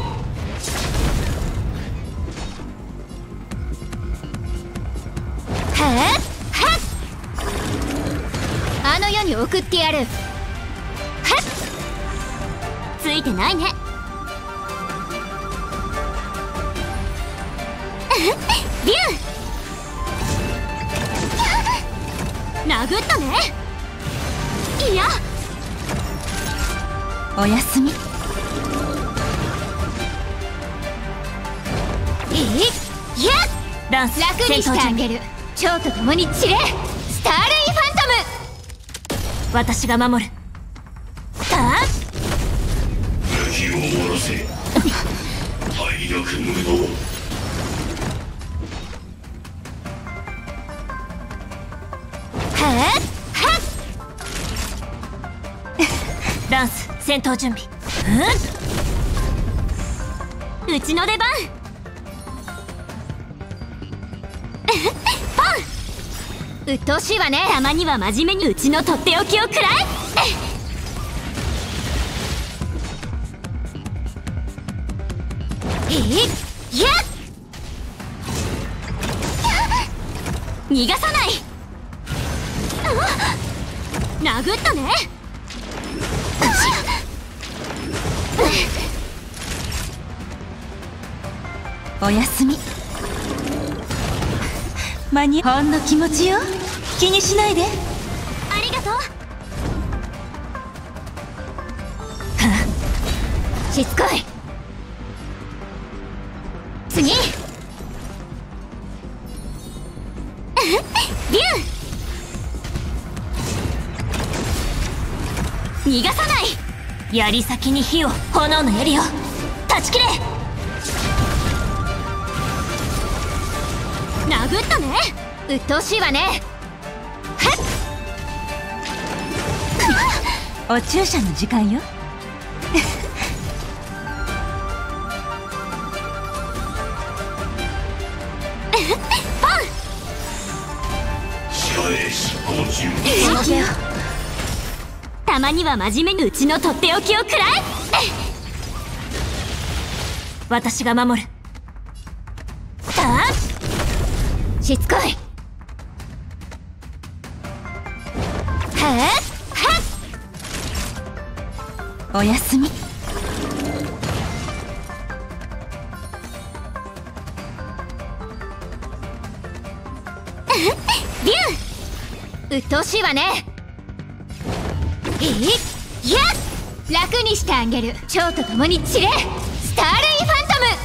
っはっあの世に送ってやる。はっついてないね。ビュー殴ったね。いやおやすみ。 いいやっランス楽にしてあげる。蝶と共に散れスターレイファントム。私が守る。たっ敵を終わらせ体力無能。 ランス戦闘準備。 うんうちの出番。ポン鬱陶しいわね。 たまには真面目にうちのとっておきを食らえ。いいやっ逃がさない。殴ったね。 おやすみ。間にほんの気持ちよ。気にしないで。 ありがとう。 はあ、しつこい。次ビュー逃がさない。槍先に火を、炎の槍を断ち切れ。 殴ったね。 鬱陶しいわね。 お注射の時間よ。 ポン下へ執行中。 たまには真面目にうちのとっておきを食らえ。 私が守る。たっしつこい。はっおやすみ。 ビュー鬱陶しいわね。いいやっ楽にしてあげる。蝶と共に散れスターレイファントム。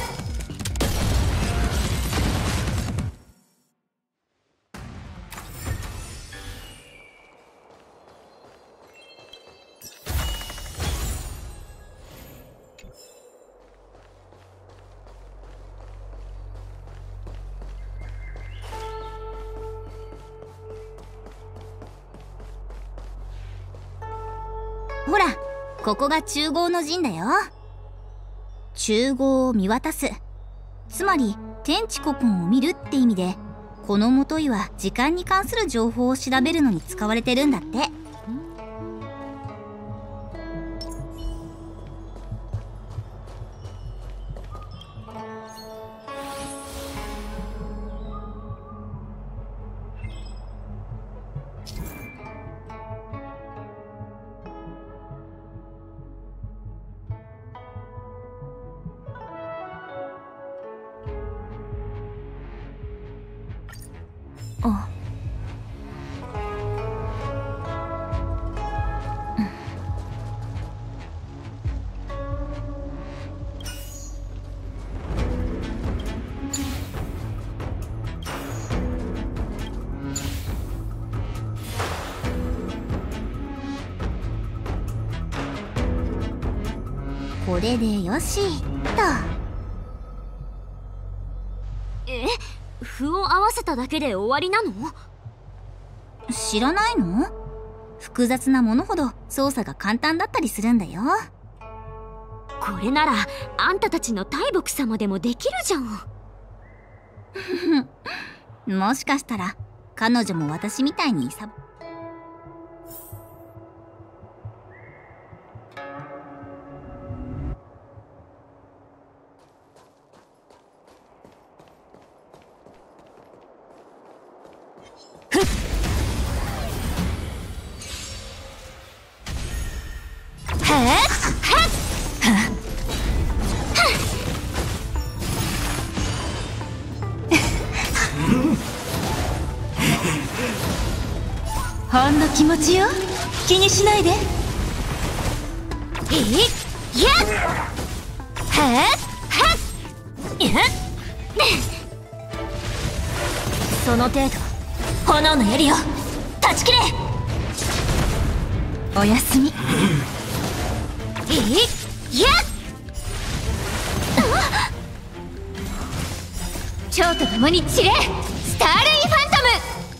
ほら、ここが中郷の陣だよ。中郷を見渡す。つまり天地古今を見るって意味で、このもといは時間に関する情報を調べるのに使われてるんだって。 これでよしと。 え、歩を合わせただけで終わりなの？ 知らないの？複雑なものほど操作が簡単だったりするんだよ。 これならあんたたちの大木様でもできるじゃん。 もしかしたら彼女も私みたいにサボほんの気持ちよ。気にしないで。 えいやっはっはっやっその程度。炎の槍を断ち切れ。 おやすみ。 えいやっ蝶と共に散れ。スターレイファントム。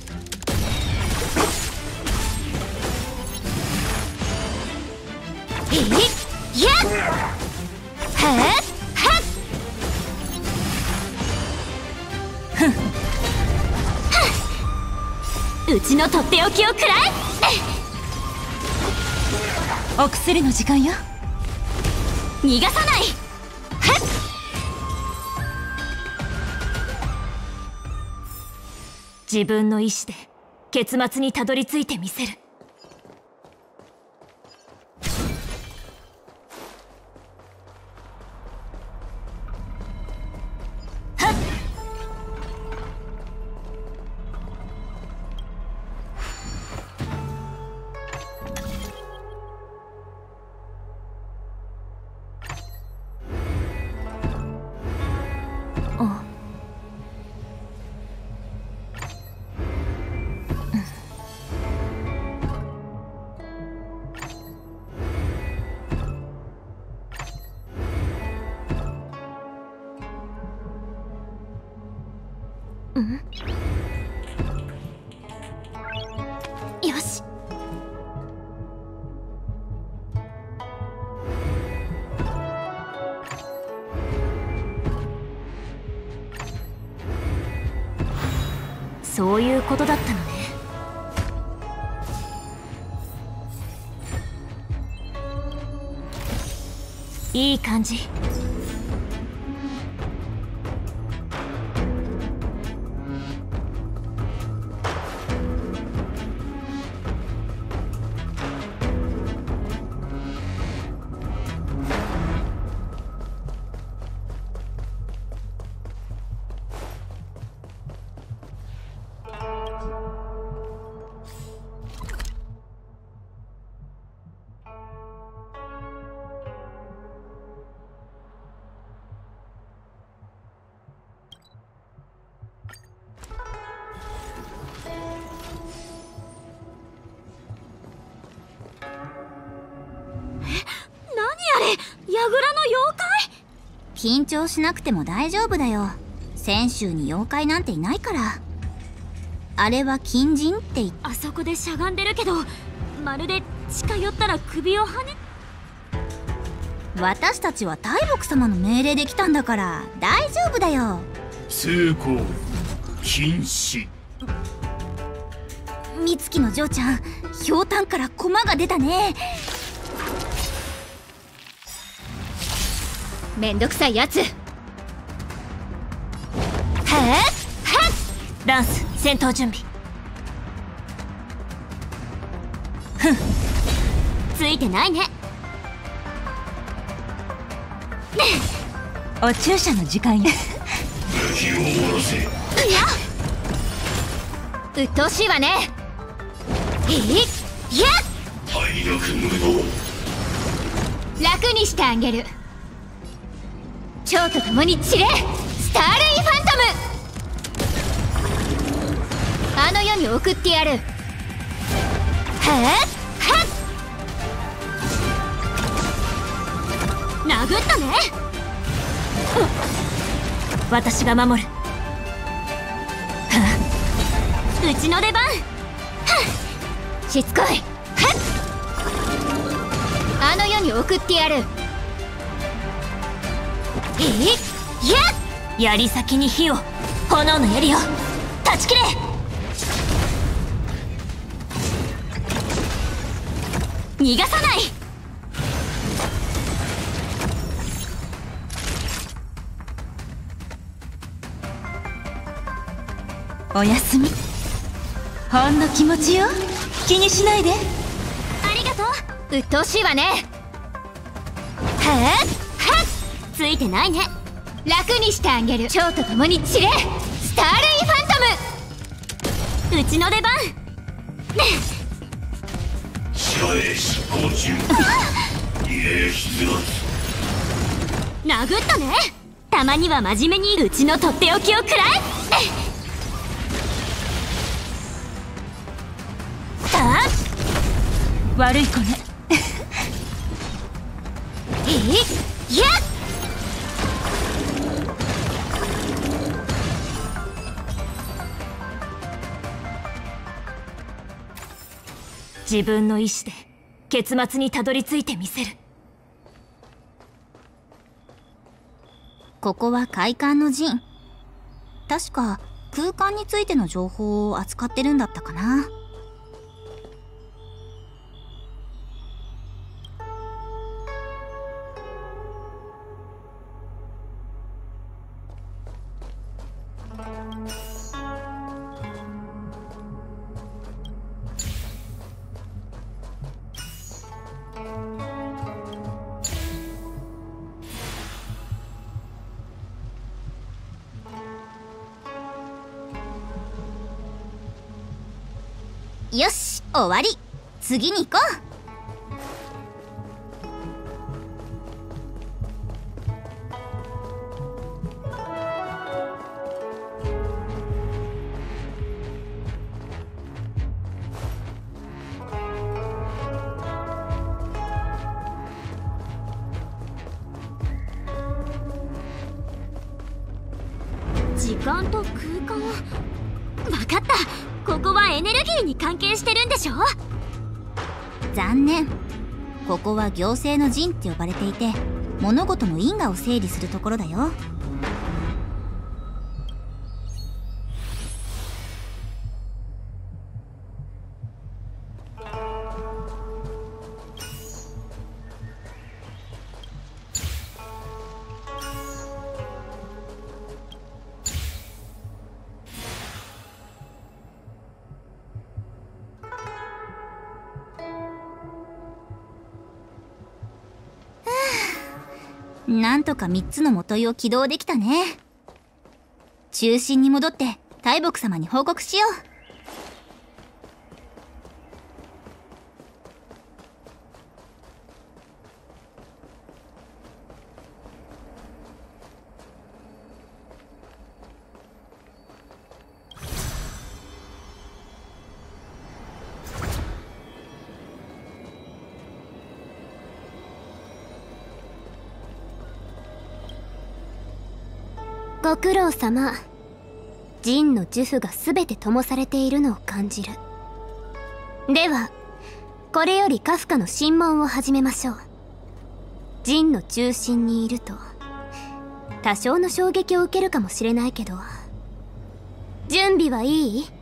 えいやっはっはっふんうちのとっておきを食らえ。 お薬の時間よ。 逃がさない。はっ自分の意志で結末にたどり着いてみせる。よし。そういうことだったのね。いい感じ。 櫓の妖怪？緊張しなくても大丈夫だよ。泉州に妖怪なんていないから。あれは金人って言って、 あそこでしゃがんでるけど、まるで近寄ったら首をはね。 私たちは大木様の命令で来たんだから大丈夫だよ。 通行禁止。 美月の嬢ちゃん、ひょうたんから駒が出たね。 めんどくさいやつ。はっはっランス戦闘準備。ふんついてないね。 お注射の時間よ。 武器を下ろせ。 いや鬱陶しいわね。えいや体力無能。 楽にしてあげる。蝶と共に散れ。スターレイファントム。あの世に送ってやる。はっはっな殴ったね。 私が守る。 うちの出番。 しつこい。あの世に送ってやる。 えいやっ、槍先に火を、炎の槍を断ち切れ。 逃がさない。 おやすみ。ほんの気持ちよ、気にしないで。 ありがとう。鬱陶しいわね。 う。はっはっ、ついてないね。 楽にしてあげる。蝶と共に散れ、スターレイファントム。 うちの出番。 下へ執行中。異例出没。 殴ったね。たまには真面目にうちのとっておきを食らえ。 ああ、悪い子ね。 えいやっ、 自分の意志で結末にたどり着いてみせる。 ここは快感の陣。確か空間についての情報を扱ってるんだったかな。よし、終わり。次に行こう。 時間と空間。分かった。ここはエネルギーに関係してるんでしょ。 残念。ここは行政の陣って呼ばれていて、物事の因果を整理するところだよ。なんとかみっつの元いを起動できたね。中心に戻って大木様に報告しよう。 ご苦労様。陣の呪符が全て灯されているのを感じる。ではこれよりカフカの審問を始めましょう。陣の中心にいると多少の衝撃を受けるかもしれないけど、準備はいい？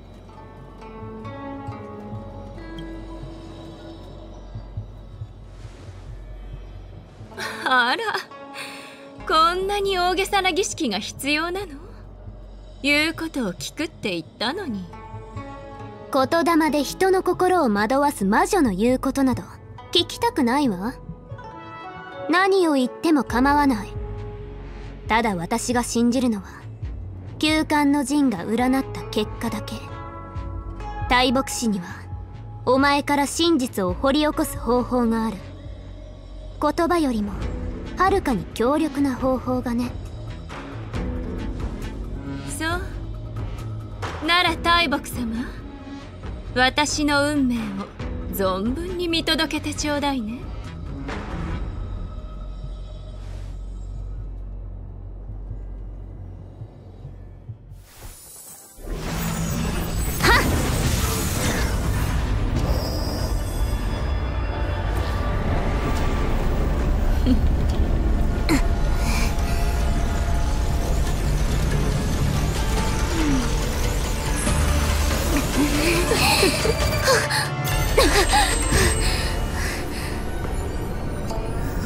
あら、こんなに大げさな儀式が必要なの？言うことを聞くって言ったのに。 言霊で人の心を惑わす魔女の言うことなど聞きたくないわ。何を言っても構わない。ただ私が信じるのは旧館の陣が占った結果だけ。大牧師にはお前から真実を掘り起こす方法がある。言葉よりもはるかに強力な方法がね。 そうなら大木様、私の運命を存分に見届けてちょうだいね。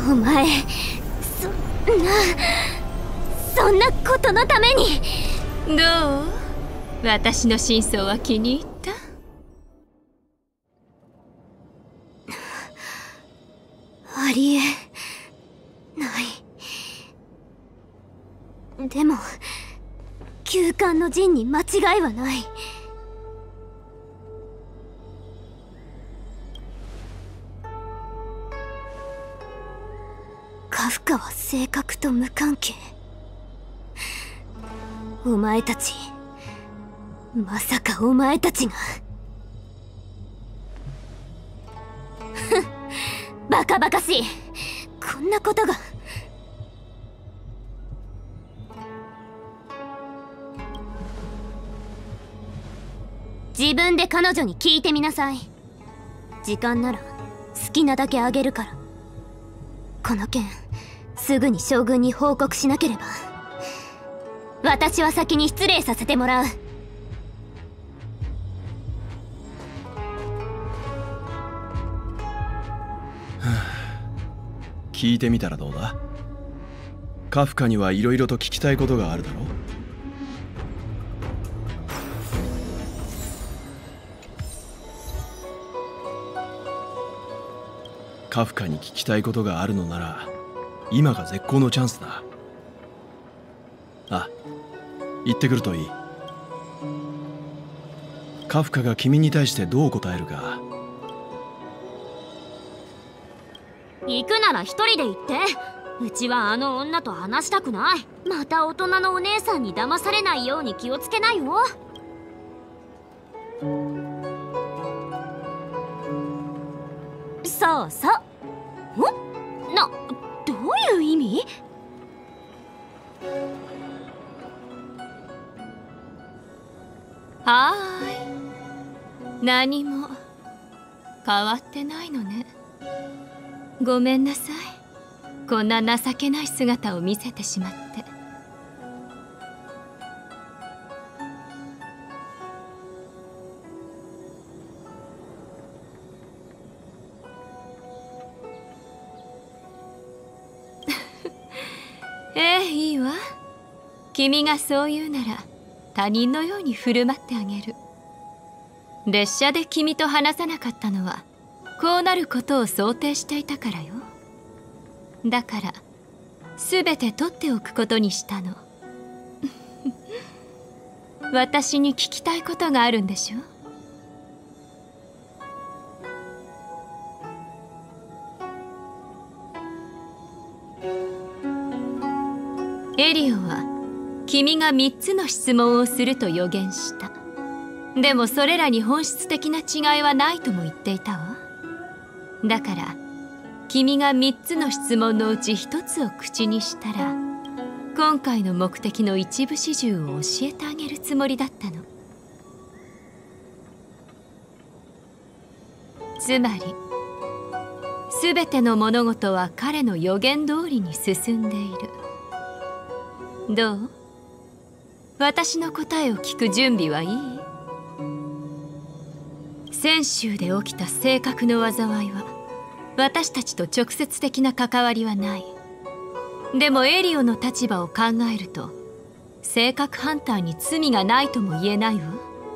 お前、そんなそんなことのために。 どう？私の真相は気に入った？ ありえない。でも旧館の陣に間違いはない。カフカは性格と無関係。お前たち、まさかお前たちが。ふん、バカバカしい。こんなことが。自分で彼女に聞いてみなさい。時間なら好きなだけあげるから。この件すぐに将軍に報告しなければ。私は先に失礼させてもらう。 聞いてみたらどうだ？カフカにはいろいろと聞きたいことがあるだろう。カフカに聞きたいことがあるのなら今が絶好のチャンスだ。あ、行ってくるといい。カフカが君に対してどう答えるか。 行くなら一人で行って。うちはあの女と話したくない。また大人のお姉さんに騙されないように気をつけなよ。そうそう。んな、どういう意味？ はーい。何も変わってないのね。ごめんなさい。こんな情けない姿を見せてしまって。ええ、いいわ。君がそう言うなら他人のように振る舞ってあげる。列車で君と話さなかったのはこうなることを想定していたからよ。だから全て取っておくことにしたの。私に聞きたいことがあるんでしょ？エリオは君がみっつの質問をすると予言した。でもそれらに本質的な違いはないとも言っていたわ。だから君がみっつの質問のうちひとつを口にしたら今回の目的の一部始終を教えてあげるつもりだったの。つまり全ての物事は彼の予言通りに進んでいる。どう？私の答えを聞く準備はいい？泉州で起きた性格の災いは私たちと直接的な関わりはない。でもエリオの立場を考えると性格ハンターに罪がないとも言えないわ。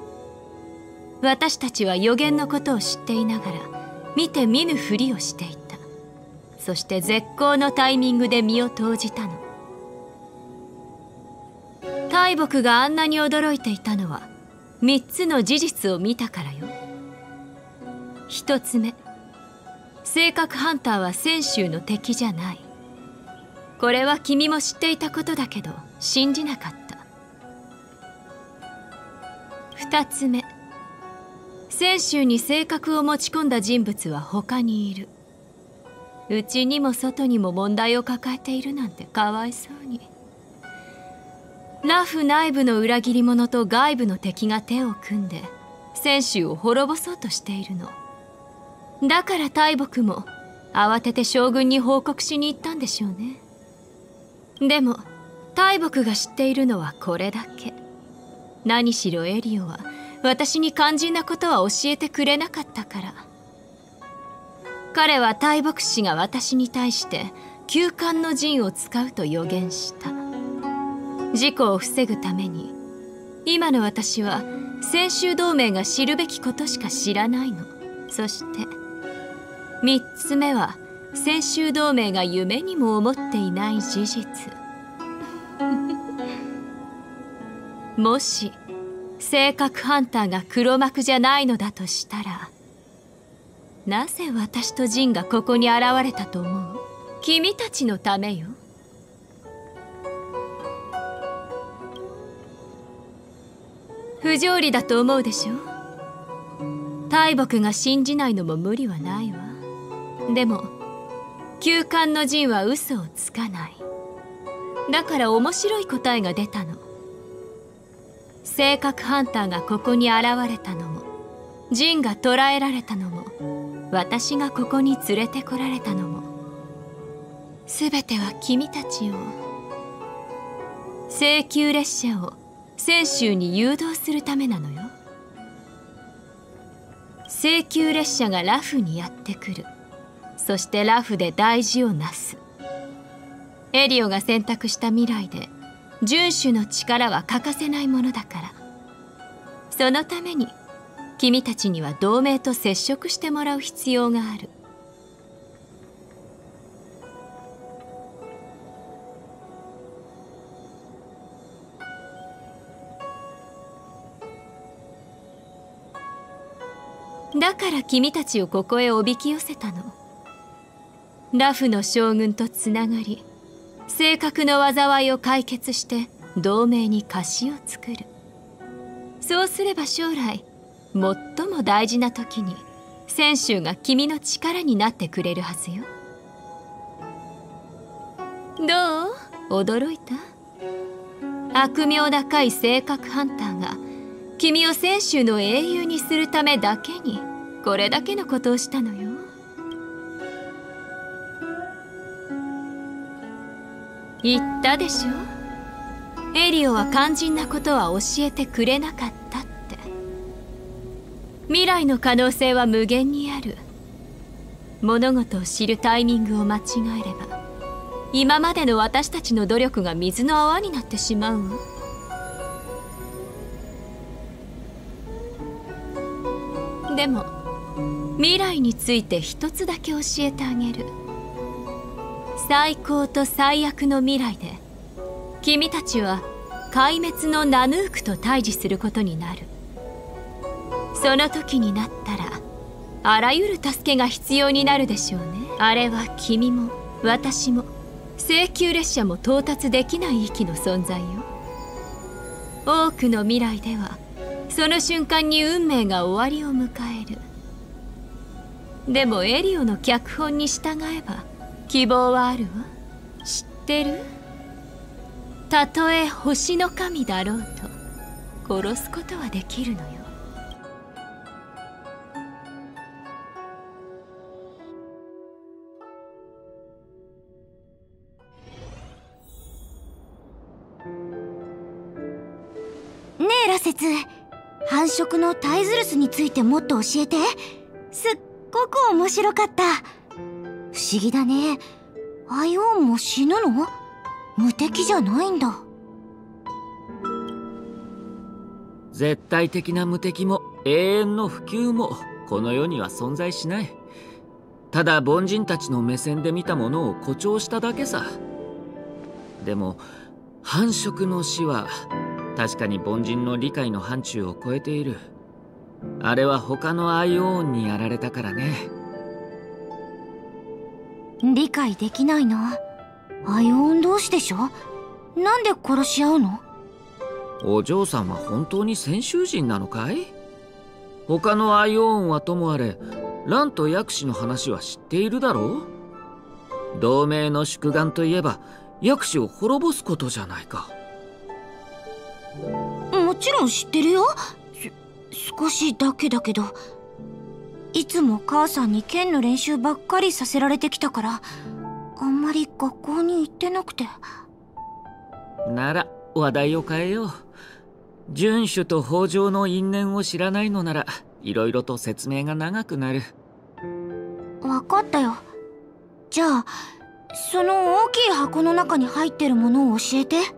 私たちは予言のことを知っていながら見て見ぬふりをしていた。そして絶好のタイミングで身を投じたの。大木があんなに驚いていたのはみっつの事実を見たからよ。ひとつめ、性格ハンターは泉州の敵じゃない。これは君も知っていたことだけど信じなかった。ふたつめ、泉州に性格を持ち込んだ人物は他にいる。うちにも外にも問題を抱えているなんてかわいそうに。ラフ内部の裏切り者と外部の敵が手を組んで泉州を滅ぼそうとしているの。だから大木も慌てて将軍に報告しに行ったんでしょうね。でも大木が知っているのはこれだけ。何しろエリオは私に肝心なことは教えてくれなかったから。 彼は大牧師が私に対して休館の陣を使うと予言した。事故を防ぐために今の私は専修同盟が知るべきことしか知らないの。そして三つ目は専修同盟が夢にも思っていない事実。もし性格ハンターが黒幕じゃないのだとしたら、なぜ私とジンがここに現れたと思う？君たちのためよ。不条理だと思うでしょ。大木が信じないのも無理はないわ。でも休館の陣は嘘をつかない。だから面白い答えが出たの。性格ハンターがここに現れたのも、陣が捕らえられたのも、私がここに連れてこられたのも、すべては君たちを、請求列車を泉州に誘導するためなのよ。請求列車がラフにやってくる。そしてラフで大事をなす。エリオが選択した未来で遵守の力は欠かせないものだから。そのために君たちには同盟と接触してもらう必要がある。だから君たちをここへおびき寄せたの。ラフの将軍とつながり、正確の災いを解決して同盟に貸しを作る。そうすれば将来最も大事な時に泉州が君の力になってくれるはずよ。どう？驚いた？悪名高い性格ハンターが君を泉州の英雄にするためだけにこれだけのことをしたのよ。言ったでしょ。エリオは肝心なことは教えてくれなかったって。未来の可能性は無限にある。物事を知るタイミングを間違えれば、今までの私たちの努力が水の泡になってしまうわ。でも未来について一つだけ教えてあげる。最高と最悪の未来で君たちは壊滅のナヌークと対峙することになる。その時になったらあらゆる助けが必要になるでしょうね。あれは君も私も請求列車も到達できない域の存在よ。多くの未来ではその瞬間に運命が終わりを迎える。でもエリオの脚本に従えば希望はあるわ。知ってる？たとえ星の神だろうと殺すことはできるのよ。 ねえ羅刹、繁殖のタイズルスについてもっと教えて。すっごく面白かった。不思議だね。アイオーンも死ぬの？無敵じゃないんだ。 絶対的な無敵も永遠の普及もこの世には存在しない。ただ凡人たちの目線で見たものを誇張しただけさ。でも繁殖の死は確かに凡人の理解の範疇を超えている。あれは他のアイオーンにやられたからね。 理解できないな。アイオーン同士でしょ？なんで殺し合うの？ お嬢さんは本当に泉州人なのかい？他のアイオーンはともあれ蘭と薬師の話は知っているだろう？同盟の宿願といえば薬師を滅ぼすことじゃないか。 もちろん知ってるよ。少しだけだけど、いつも母さんに剣の練習ばっかりさせられてきたからあんまり学校に行ってなくて。 なら話題を変えよう。遵守と北条の因縁を知らないのならいろいろと説明が長くなる。 わかったよ。じゃあその大きい箱の中に入ってるものを教えて。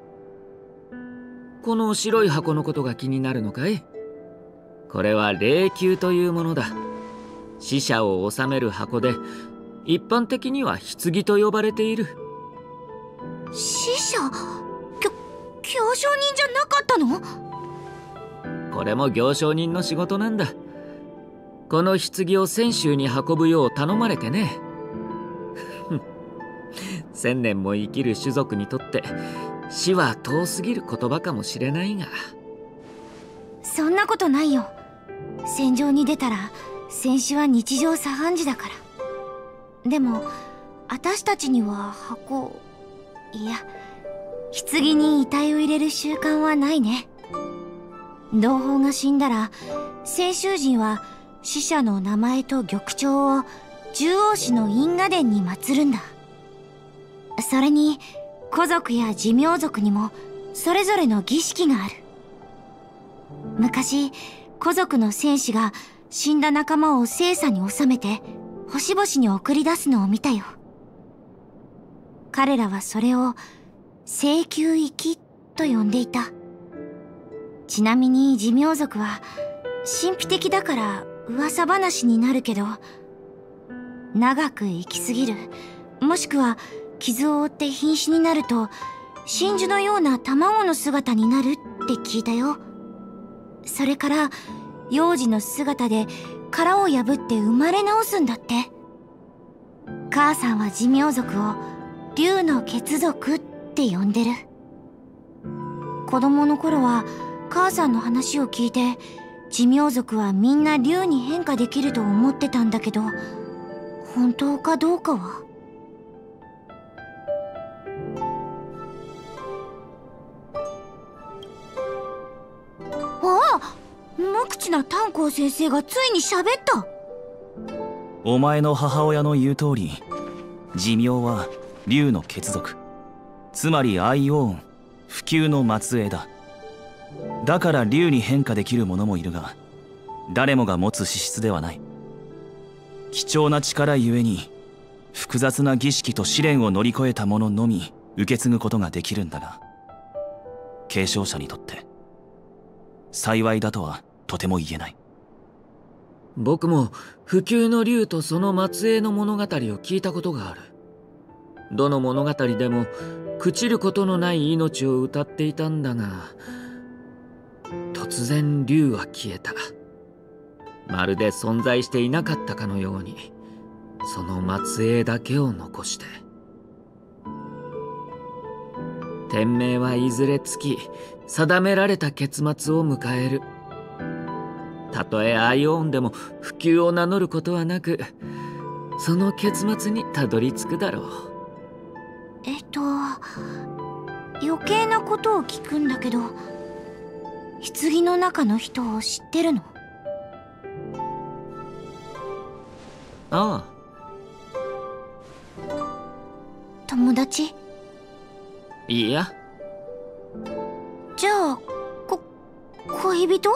この白い箱のことが気になるのかい？これは霊宮というものだ。死者を収める箱で、一般的には棺と呼ばれている。 死者？きょ行商人じゃなかったの？ これも行商人の仕事なんだ。この棺を泉州に運ぶよう頼まれてね。千年も生きる種族にとって死は遠すぎる言葉かもしれないが。 そんなことないよ。戦場に出たら戦死は日常茶飯事だから。でも私たちには箱、いや棺に遺体を入れる習慣はないね。同胞が死んだら泉州人は死者の名前と玉彫を獣王氏の因果殿に祀るんだ。それに古族や寿命族にもそれぞれの儀式がある。昔古族の戦士が死んだ仲間を聖査に収めて星々に送り出すのを見たよ。彼らはそれを聖宮行きと呼んでいた。ちなみに寿命族は神秘的だから噂話になるけど、長く生きすぎる、もしくは傷を負って瀕死になると真珠のような卵の姿になるって聞いたよ。それから幼児の姿で殻を破って生まれ直すんだって。母さんは寿命族を竜の血族って呼んでる。子供の頃は母さんの話を聞いて寿命族はみんな竜に変化できると思ってたんだけど、本当かどうかは。ああ、無口な炭鉱先生がついに喋った。 お前の母親の言う通り、寿命は竜の血族、つまりアイオーン、不朽の末裔だ。だから竜に変化できる者もいるが、誰もが持つ資質ではない。貴重な力ゆえに複雑な儀式と試練を乗り越えた者のみ受け継ぐことができるんだが、継承者にとって幸いだとはとても言えない。 僕も不朽の竜とその末裔の物語を聞いたことがある。どの物語でも朽ちることのない命を歌っていたんだが、突然竜は消えた。まるで存在していなかったかのように、その末裔だけを残して。天命はいずれつき、定められた結末を迎える。たとえアイオーンでも不朽を名乗ることはなく、その結末にたどり着くだろう。 えっと余計なことを聞くんだけど、棺の中の人を知ってるの？ ああ。 友達？ いや。 じゃあこ恋人？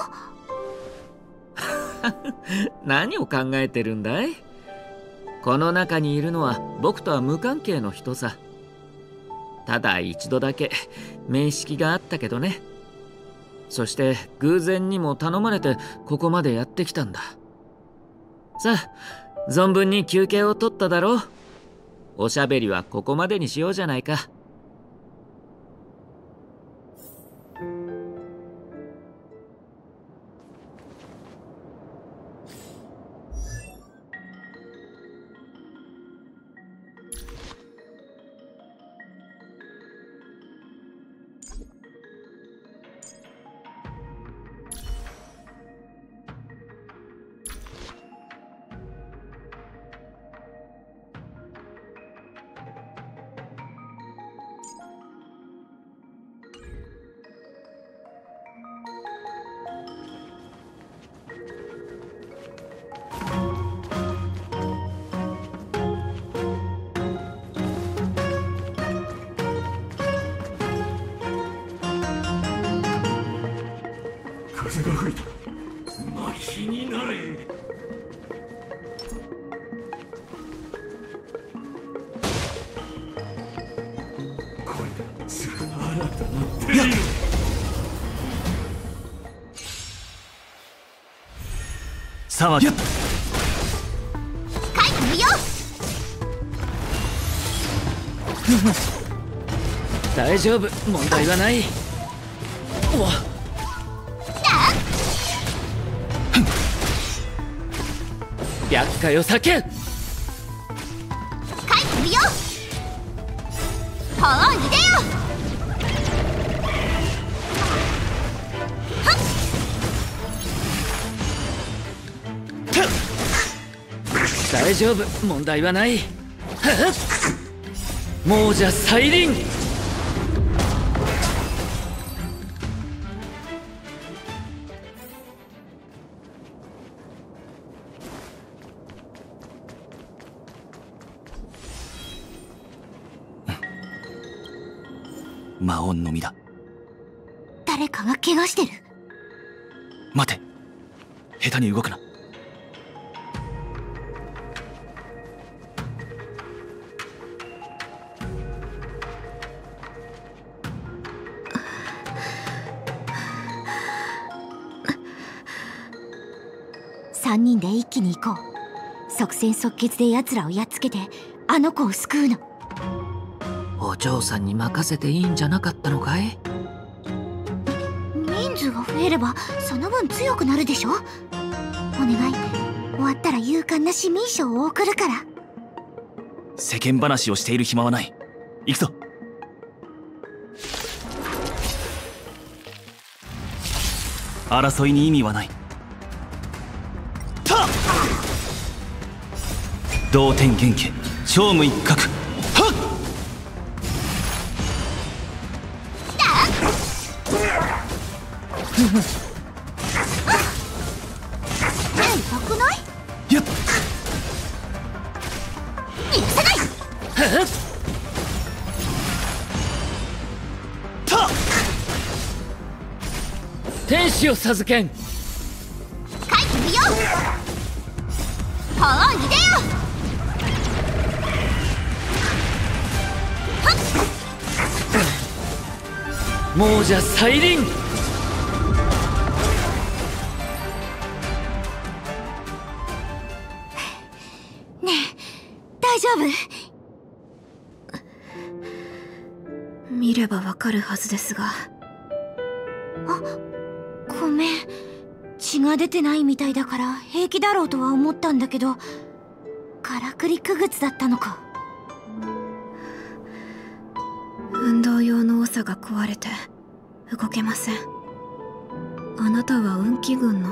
何を考えてるんだい？この中にいるのは僕とは無関係の人さ。ただ一度だけ面識があったけどね。そして偶然にも頼まれてここまでやってきたんだ。さあ、存分に休憩を取っただろう。おしゃべりはここまでにしようじゃないか。 騒ぎ書いてみよう大丈夫、問題はない。うわ厄介を避け。 書いてみよう。ほうに出よ大丈夫、問題はない。もうじゃ再臨。 魔音のみだ。 誰かが怪我してる。 待て、下手に動くな。 三人で一気に行こう。即戦即決で奴らをやっつけてあの子を救うの。 お嬢さんに任せていいんじゃなかったのかい？ 人数が増えればその分強くなるでしょ。お願い、終わったら勇敢な市民賞を送るから。 世間話をしている暇はない。行くぞ。争いに意味はない。同点元家、聖武一角。はっ痛くない？ やっ許さない。 天使を授けん。 書いてみよう。ほうに出よう。もうじゃ再臨。 ねえ、大丈夫？ 見ればわかるはずですが。 あ、ごめん。血が出てないみたいだから平気だろうとは思ったんだけど、からくりくぐつだったのか。 運動用の長が壊れて動けません。あなたは運気軍の。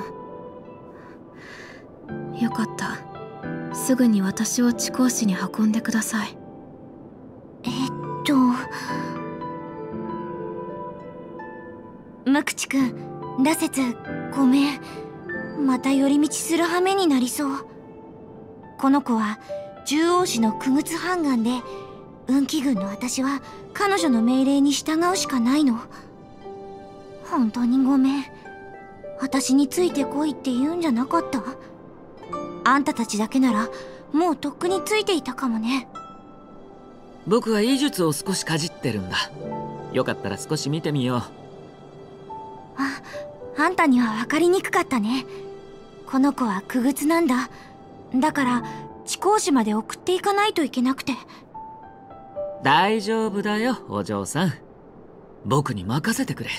よかった。すぐに私を地高市に運んでください。 えっと無口くん、羅刹、ごめん。また寄り道する羽目になりそう。この子は獣王市の傀儡判官で、運気軍の私は彼女の命令に従うしかないの。本当にごめん。私についてこいって言うんじゃなかった？あんたたちだけならもうとっくについていたかもね。 僕は医術を少しかじってるんだ。よかったら少し見てみよう。 あ、あんたには分かりにくかったね。この子は傀儡なんだ。だから地高市まで送っていかないといけなくて。 大丈夫だよ、お嬢さん。僕に任せてくれ。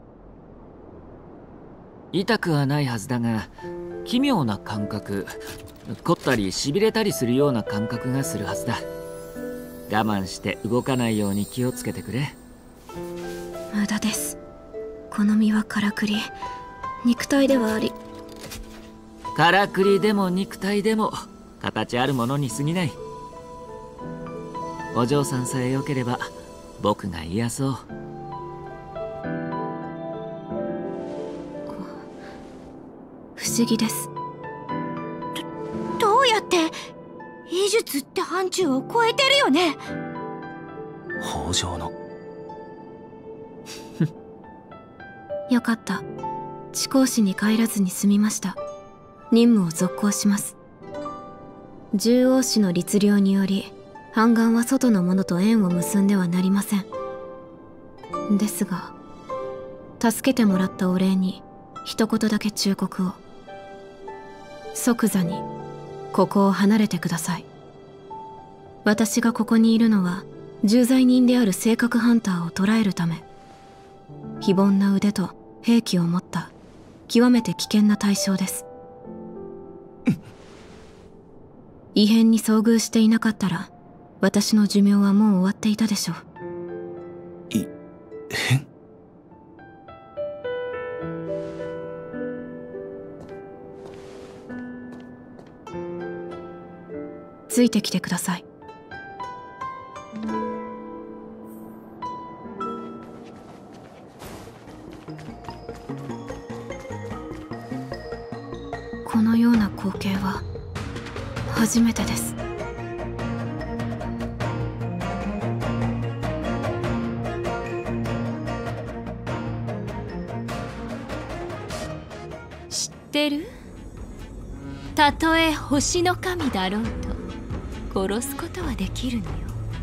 痛くはないはずだが、奇妙な感覚、凝ったりしびれたりするような感覚がするはずだ。我慢して動かないように気をつけてくれ。 無駄です。この身はからくり、肉体ではあり。 からくりでも肉体でも形あるものに過ぎない。お嬢さんさえ良ければ僕が癒そう。 不思議です。 ど、どうやって？医術って範疇を超えてるよね。 北条のよかった。地高市に帰らずに済みました。任務を続行します。獣王市の律令により、判官は外の者と縁を結んではなりません。 ですが、助けてもらったお礼に一言だけ忠告を。即座にここを離れてください。私がここにいるのは重罪人である性格ハンターを捕らえるため。非凡な腕と兵器を持った極めて危険な対象です。異変に遭遇していなかったら私の寿命はもう終わっていたでしょう。 異変？ ついてきてください。このような光景は初めてです。 知ってる？たとえ星の神だろうと殺すことはできるのよ。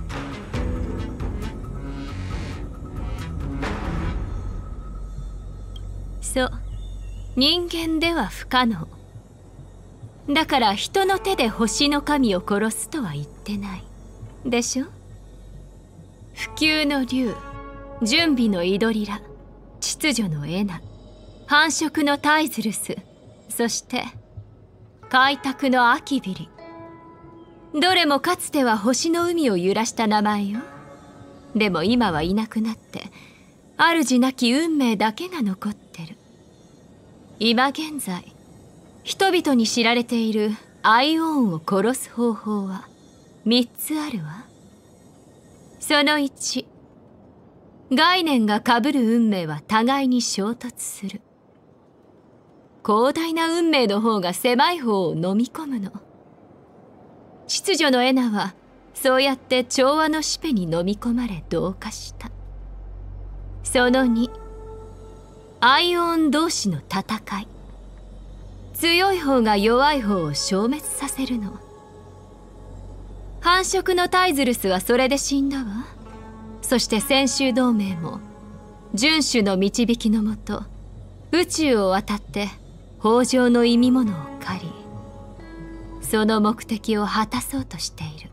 そう、人間では不可能。だから人の手で星の神を殺すとは言ってないでしょ。不朽の竜、準備のイドリラ、秩序のエナ、繁殖のタイズルス、そして開拓のアキビリ。どれもかつては星の海を揺らした名前よ。でも今はいなくなって主なき運命だけが残ってる。今現在人々に知られているアイオーンを殺す方法はみっつあるわ。そのいち、概念が被る運命は互いに衝突する。広大な運命の方が狭い方を飲み込むの。秩序のエナはそうやって調和のシペに飲み込まれ同化した。そのに、アイオン同士の戦い。強い方が弱い方を消滅させるの。繁殖のタイズルスはそれで死んだわ。そして先週同盟も遵守の導きのもと宇宙を渡って豊穣の意味物を借り、その目的を果たそうとしている。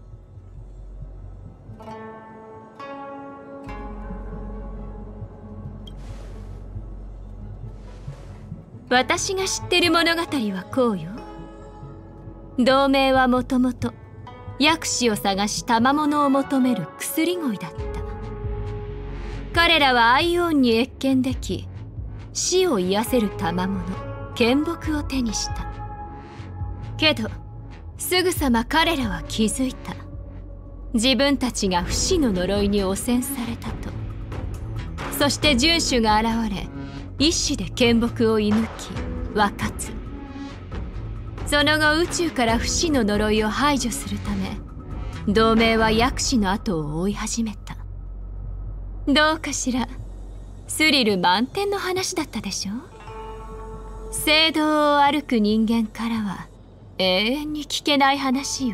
私が知ってる物語はこうよ。同盟はもともと薬師を探し賜物を求める薬乞いだった。彼らはアイオンに謁見でき、死を癒せる賜物剣木を手にした。けどすぐさま彼らは気づいた。自分たちが不死の呪いに汚染されたと。そして遵守が現れ、一子で剣木を射抜き分かつ。その後宇宙から不死の呪いを排除するため、同盟は薬師の後を追い始めた。どうかしら、スリル満点の話だったでしょ。聖堂を歩く人間からは永遠に聞けない話よ。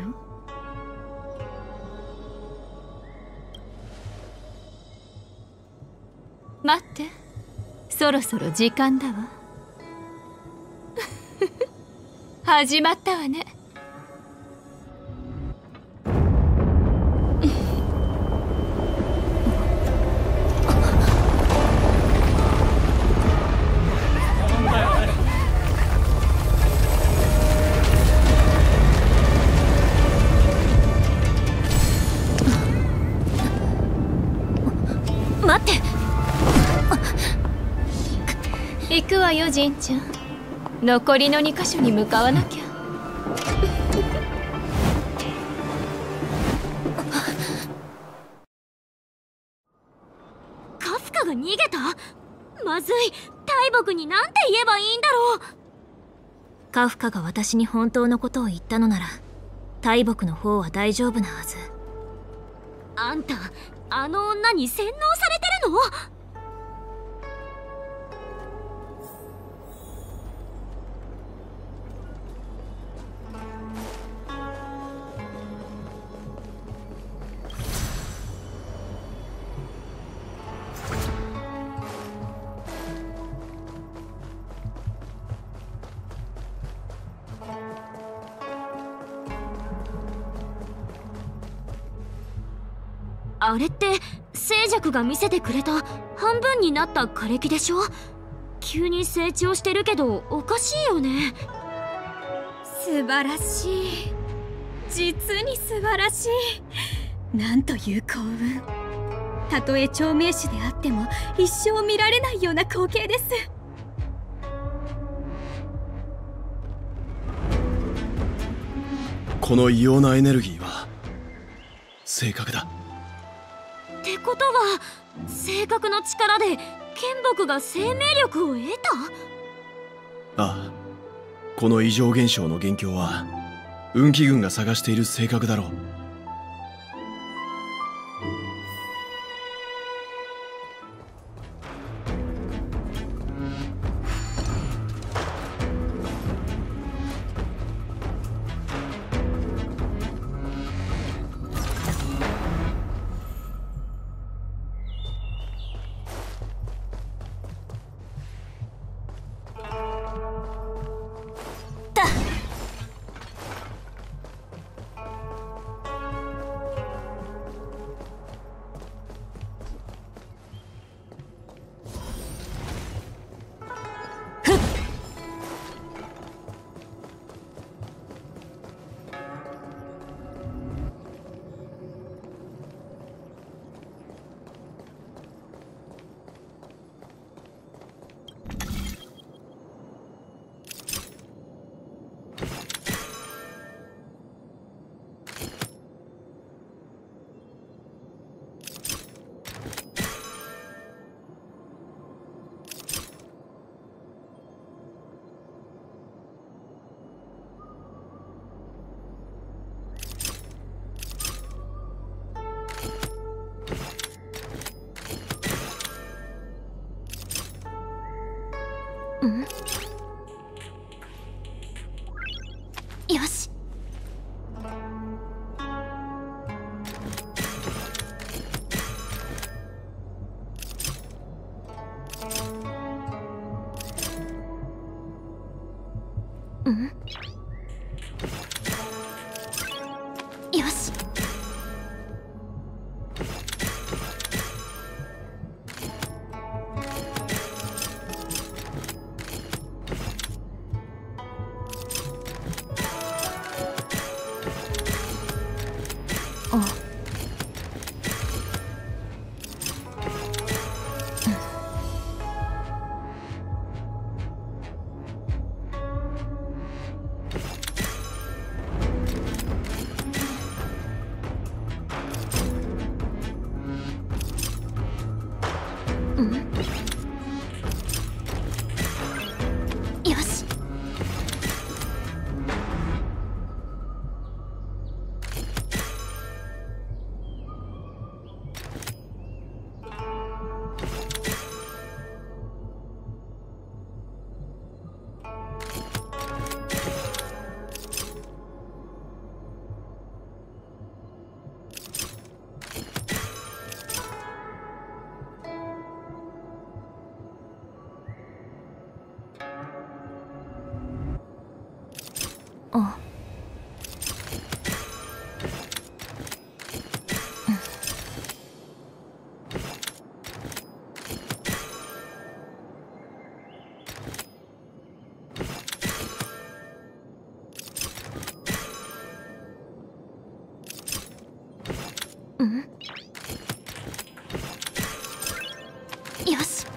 待って、そろそろ時間だわ。始まったわね。 待って。 行くわよ、ジンちゃん。残りのにかしょに向かわなきゃ。 カフカが逃げた？まずい。大木に何て言えばいいんだろう。 カフカが私に本当のことを言ったのなら、大木の方は大丈夫なはず。 あんた、あの女に洗脳されてるの？ あれって静寂が見せてくれた半分になった枯れ木でしょ。急に成長してるけどおかしいよね。 素晴らしい、実に素晴らしい。なんという幸運。たとえ長命種であっても一生見られないような光景です。 この異様なエネルギーは正確だ。 ってことは性格の力で剣木が生命力を得た？ ああ、この異常現象の元凶は運気軍が探している性格だろう。 よし。うんよし。あうんよし。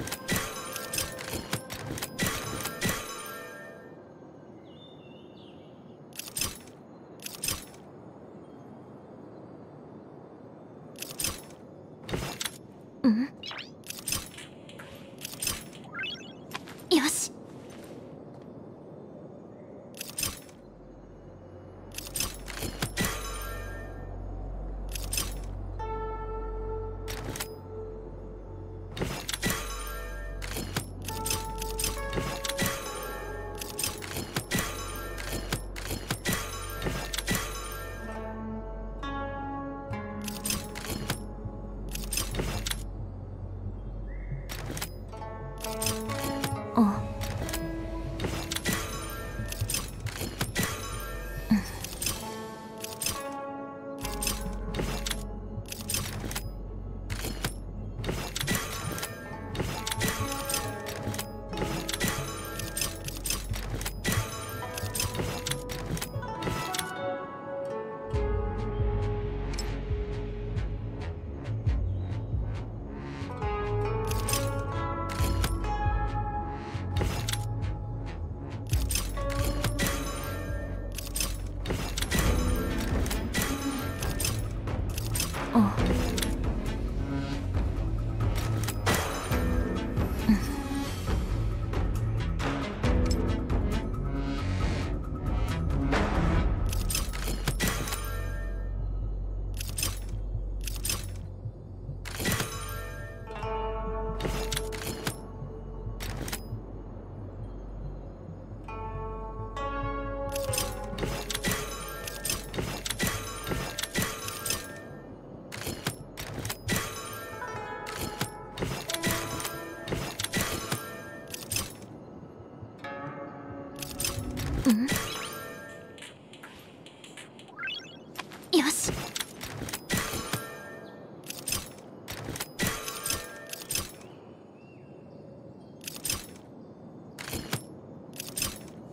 うんよし。あ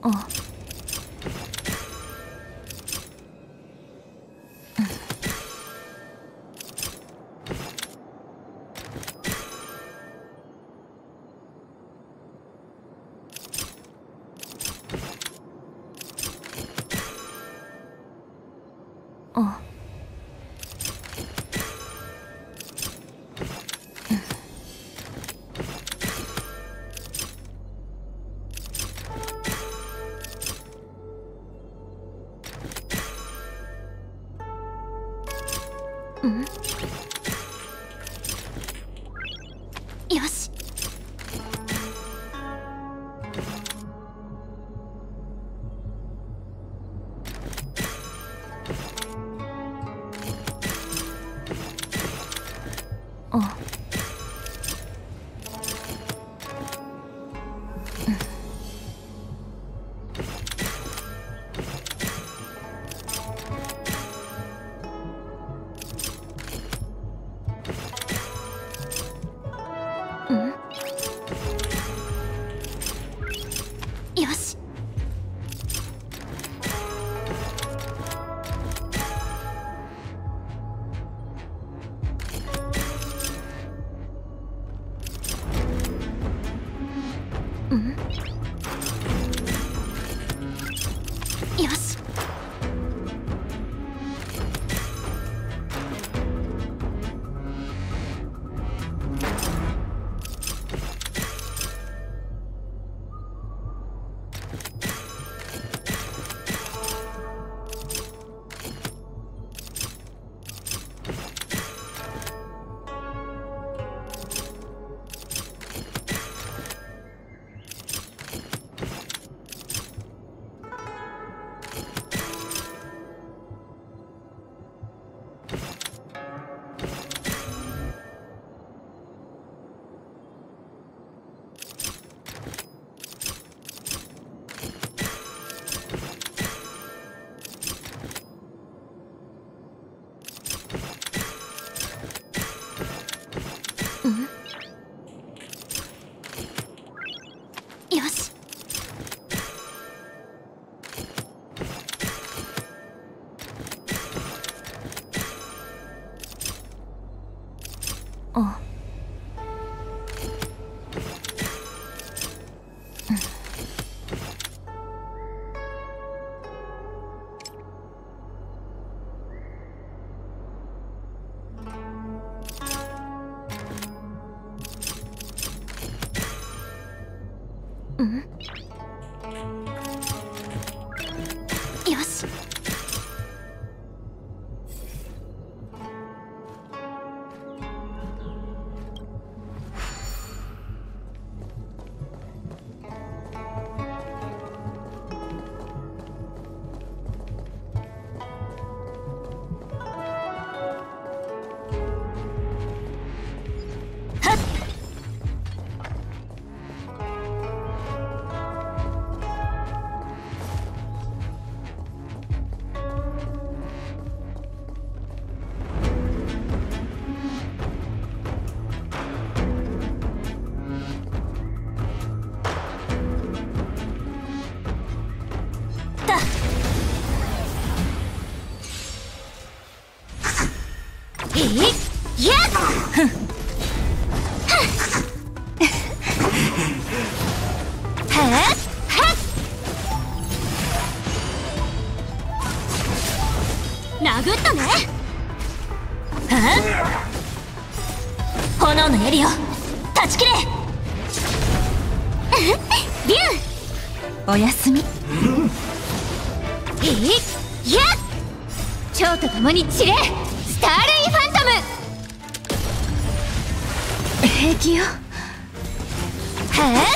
ああうんよしあうんよしうんよしうんよしあうんよしえいやっふんはっはっ殴ったねはっ炎の槍を断ち切れビューおやすみえいやっ蝶と共に散れスターレイファントム平気よはっはっ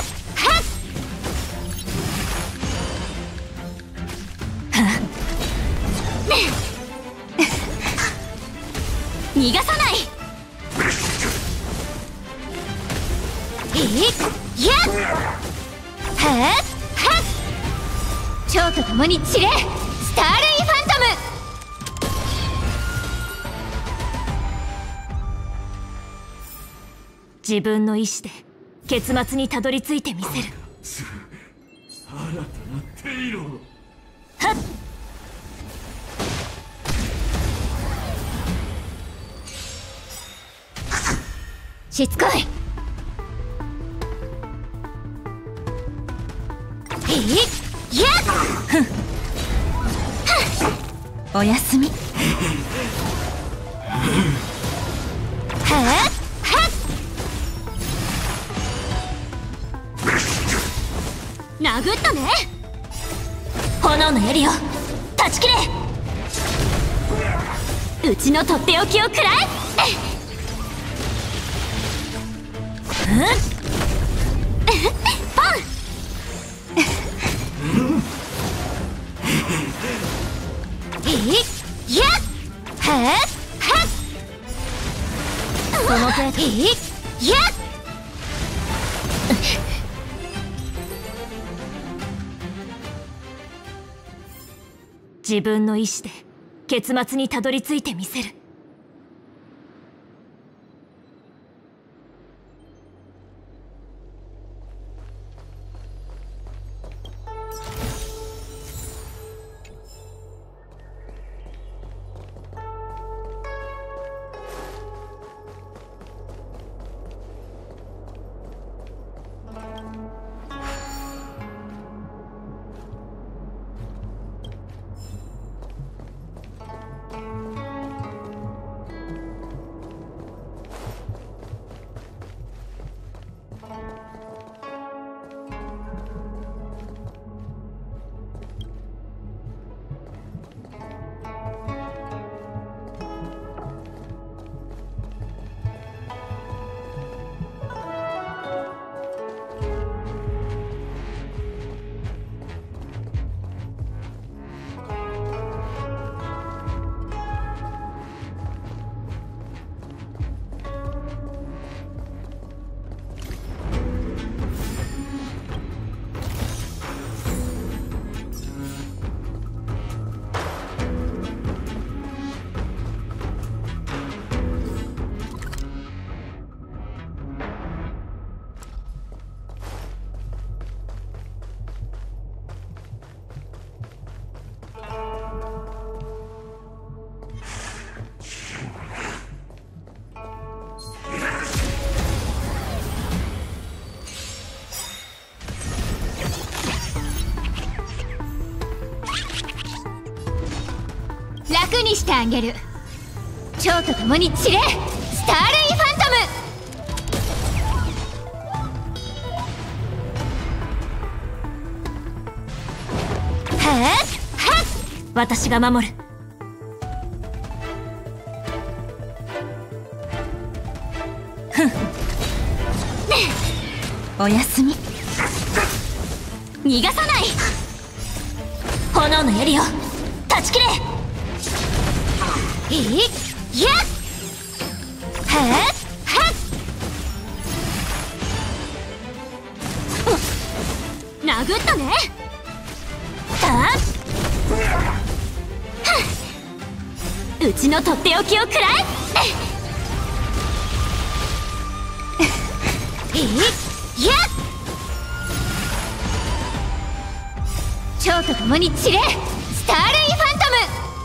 はっ逃がさないえいやっはっはっ蝶と共に散れスターレイファントム自分の意志で結末にたどり着いてみせる。 新たなていろ。 はっ。しつこい。えい、やっ。ふん。おやすみ。はっはっ。 殴ったね。 炎の槍を断ち切れ。うちのとっておきを食らえ。うん、パン。えい、やっ。はっはっ。その程度。えい、やっ。自分の意志で結末にたどり着いてみせる。楽にしてあげる。蝶と共に散れ、スターレイファントム。はっはっ。私が守る。ふん。おやすみ。逃がさない。炎の槍を断ち切れ。えい、やっ。はっはっ。 殴ったね。 あっ。うちのとっておきを食らえ。えい、やっ。蝶と共に散れ、スターレイファントム。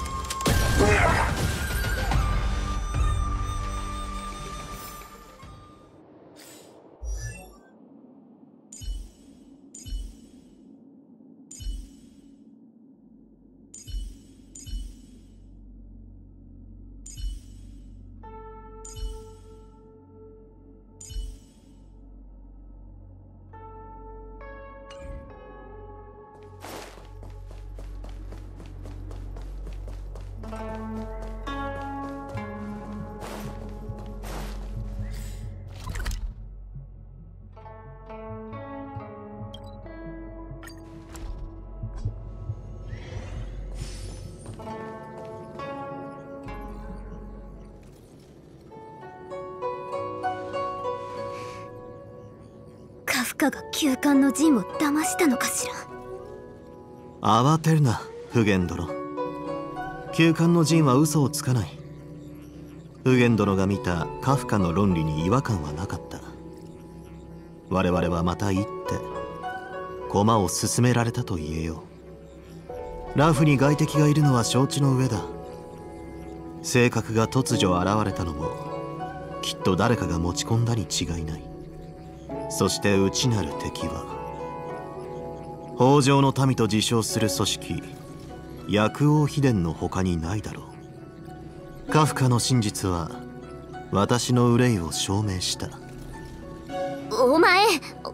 カフカが旧館の陣を騙したのかしら。 慌てるな、フゲン殿。旧館の陣は嘘をつかない。フゲン殿が見たカフカの論理に違和感はなかった。我々はまた行って駒を進められたと言えよう。ラフに外敵がいるのは承知の上だ。性格が突如現れたのもきっと誰かが持ち込んだに違いない。そして内なる敵は北条の民と自称する組織薬王秘伝の他にないだろう。カフカの真実は私の憂いを証明した。 お前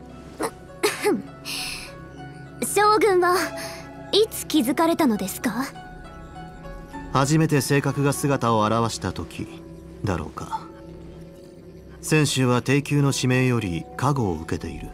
将軍はいつ気づかれたのですか？ 初めて性格が姿を現した時だろうか。先週は帝宮の指名より加護を受けている。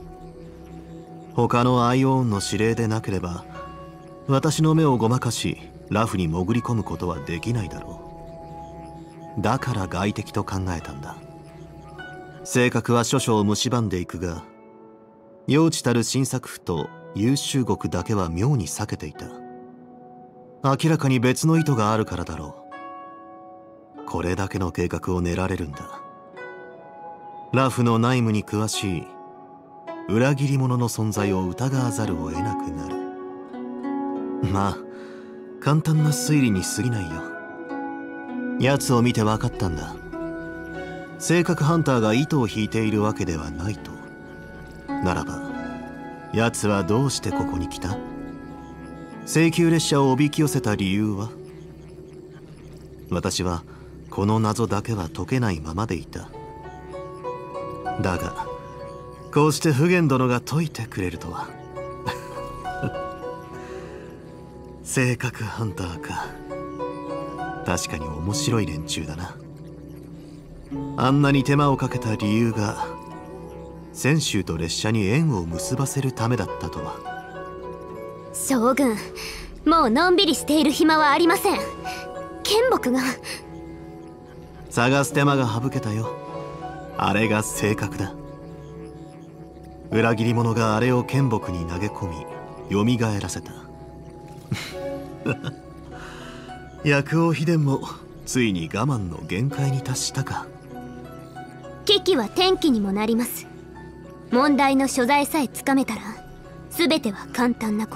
他のアイオーンの指令でなければ私の目をごまかしラフに潜り込むことはできないだろう。だから外敵と考えたんだ。性格は諸々を蝕んでいくが幼稚たる新作府と優秀国だけは妙に避けていた。明らかに別の意図があるからだろう。これだけの計画を練られるんだ。ラフの内務に詳しい裏切り者の存在を疑わざるを得なくなる。まあ簡単な推理に過ぎないよ。奴を見て分かったんだ。性格ハンターが糸を引いているわけではないと。ならば奴はどうしてここに来た？請求列車をおびき寄せた理由は？私はこの謎だけは解けないままでいた。だがこうして普賢殿が解いてくれるとは性格ハンターか。確かに面白い連中だな。あんなに手間をかけた理由が泉州と列車に縁を結ばせるためだったとは。 将軍、もうのんびりしている暇はありません。剣木が探す手間が省けたよ。あれが性格だ。裏切り者があれを剣木に投げ込み蘇らせた薬王秘伝もついに我慢の限界に達したか。 危機は転機にもなります。問題の所在さえつかめたら全ては簡単なこと。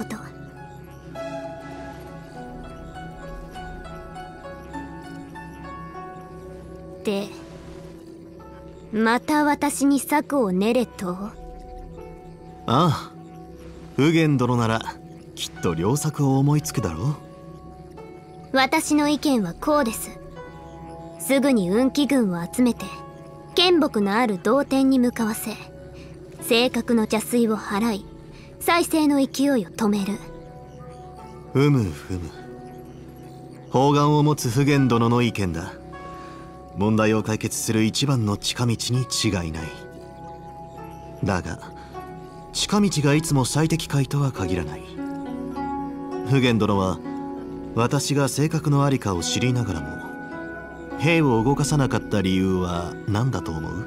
でまた私に策を練れと？ ああ、普賢殿ならきっと良策を思いつくだろう。 私の意見はこうです。すぐに運気軍を集めて剣木のある同点に向かわせ性格の邪推を払い再生の勢いを止める。 ふむふむ、砲丸を持つ普賢殿の意見だ。問題を解決する一番の近道に違いない。だが近道がいつも最適解とは限らない。普賢殿は私が性格の在りかを知りながらも兵を動かさなかった理由は何だと思う？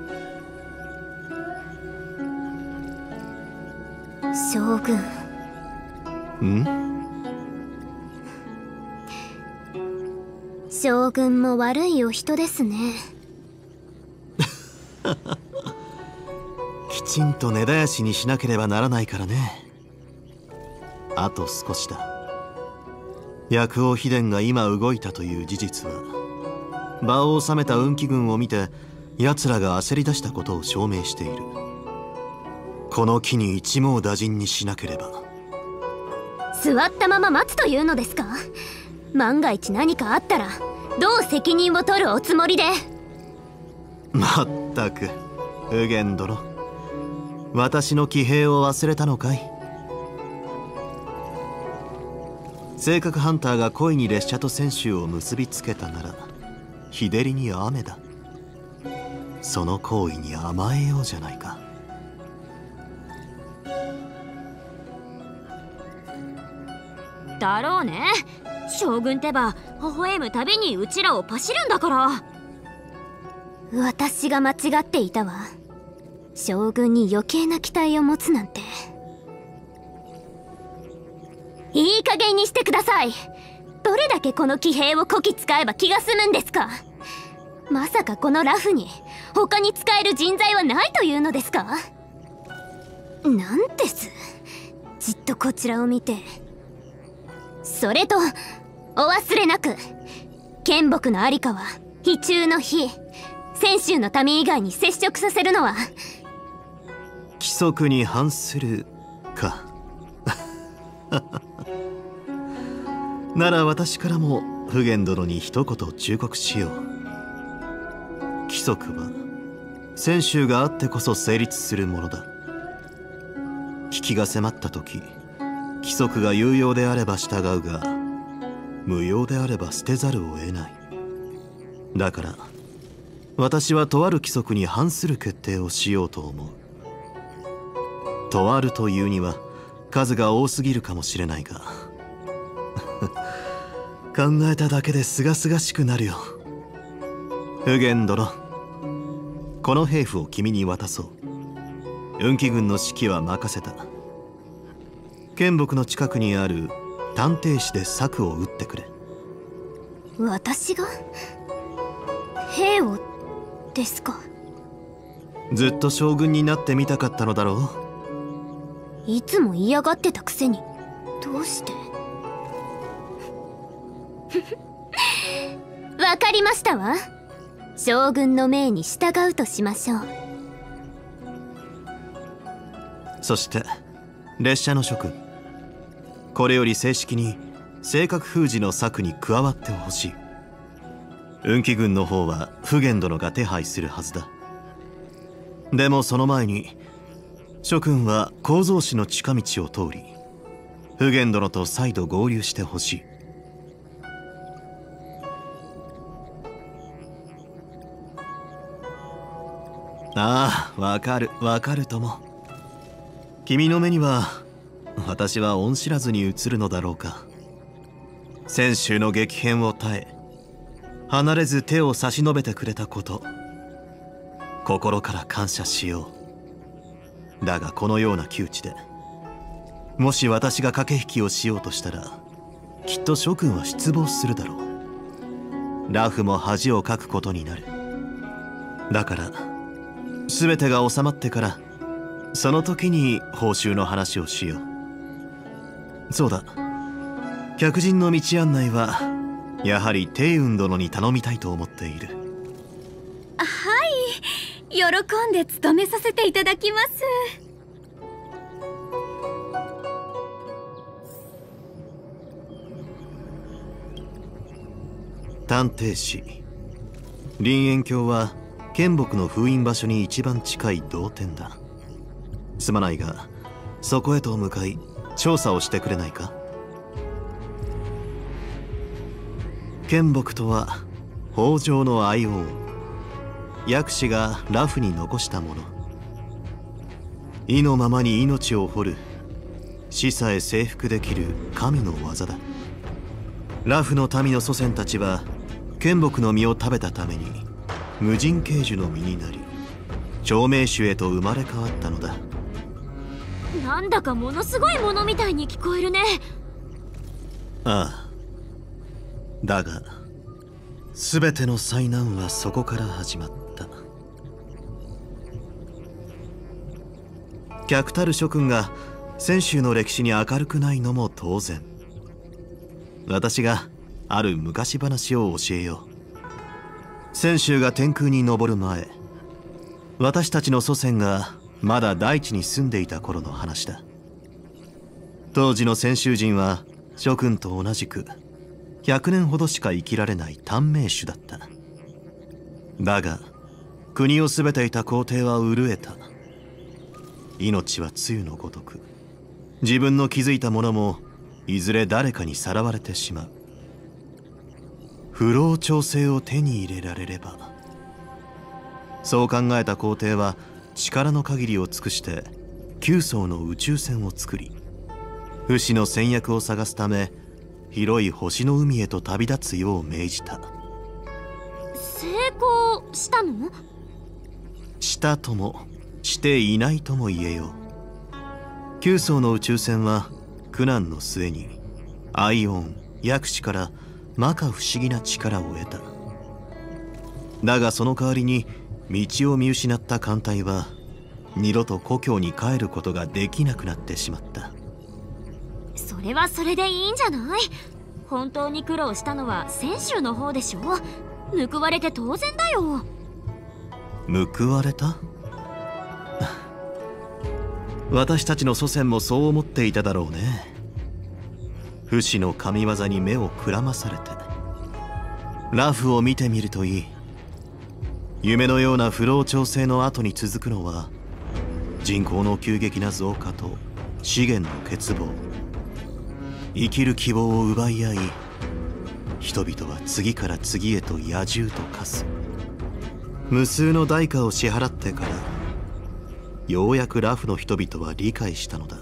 将軍。 ん？ 将軍も悪いお人ですねきちんと根絶やしにしなければならないからね。あと少しだ。薬王秘伝が今動いたという事実は場を収めた運気軍を見て奴らが焦り出したことを証明している。この機に一網打尽にしなければ。 座ったまま待つというのですか？万が一何かあったらどう責任を取るおつもりで？ まったく普賢殿、私の騎兵を忘れたのかい？性格ハンターが恋に列車と泉州を結びつけたなら日照りに雨だ。その行為に甘えようじゃないか。 だろうね。将軍ってば微笑むたびにうちらをパシるんだから。 私が間違っていたわ。将軍に余計な期待を持つなんて。いい加減にしてください。どれだけこの騎兵をこき使えば気が済むんですか？まさかこのラフに他に使える人材はないというのですか？なんです。 じっとこちらを見て。それとお忘れなく、剣木のありかは非中の非。泉州の民以外に接触させるのは規則に反するか。なら私からも普賢殿に一言忠告しよう。規則は泉州があってこそ成立するものだ。危機が迫った時、規則が有用であれば従うが、無用であれば捨てざるを得ない。だから私はとある規則に反する決定をしようと思う。とあるというには数が多すぎるかもしれないが考えただけで清々しくなるよ。普賢殿、この兵符を君に渡そう。運気軍の指揮は任せた。剣木の近くにある探偵士で策を打ってくれ。 私が兵をですか。 ずっと将軍になってみたかったのだろう。いつも嫌がってたくせにどうしてわかりましたわ。将軍の命に従うとしましょう。 そして列車の諸君、これより正式に正確封じの策に加わってほしい。運気軍の方は普賢殿が手配するはずだ。でもその前に諸君は構造師の近道を通り普賢殿と再度合流してほしい。ああ、わかるわかるとも。君の目には私は恩知らずに映るのだろうか。泉州の激変を耐え離れず手を差し伸べてくれたこと、心から感謝しよう。だがこのような窮地でもし私が駆け引きをしようとしたら、きっと諸君は失望するだろう。ラフも恥をかくことになる。だから全てが収まってからその時に報酬の話をしよう。そうだ、客人の道案内はやはり帝雲殿に頼みたいと思っている。 はい、喜んで務めさせていただきます。 探偵士、林苑峡は剣木の封印場所に一番近い同点だ。すまないがそこへと向かい調査をしてくれないか。剣木とは北条の愛王、薬師がラフに残したもの。意のままに命を掘る、死さえ征服できる神の技だ。ラフの民の祖先たちは剣木の実を食べたために無人慶樹の実になり、長命種へと生まれ変わったのだ。 なんだかものすごいものみたいに聞こえるね。 ああ、だが全ての災難はそこから始まった。客たる諸君が泉州の歴史に明るくないのも当然。私がある昔話を教えよう。泉州が天空に昇る前、私たちの祖先がまだ大地に住んでいた頃の話だ。当時の泉州人は諸君と同じくひゃくねんほどしか生きられない短命種だった。だが国を全ていた皇帝は憂えた。命は露のごとく、自分の築いたものもいずれ誰かにさらわれてしまう。不老長生を手に入れられれば。そう考えた皇帝は力の限りを尽くして九艘の宇宙船を作り、不死の戦略を探すため広い星の海へと旅立つよう命じた。 成功したの？ したともしていないとも言えよう。九艘の宇宙船は苦難の末にアイオン薬師から摩訶不思議な力を得た。だがその代わりに道を見失った艦隊は二度と故郷に帰ることができなくなってしまった。 それはそれでいいんじゃない？本当に苦労したのは泉州の方でしょ。報われて当然だよ。 報われた？私たちの祖先もそう思っていただろうね。不死の神業に目をくらまされて。ラフを見てみるといい。夢のような不老調整の後に続くのは人口の急激な増加と資源の欠乏。生きる希望を奪い合い、人々は次から次へと野獣と化す。無数の代価を支払ってからようやくラフの人々は理解したのだ。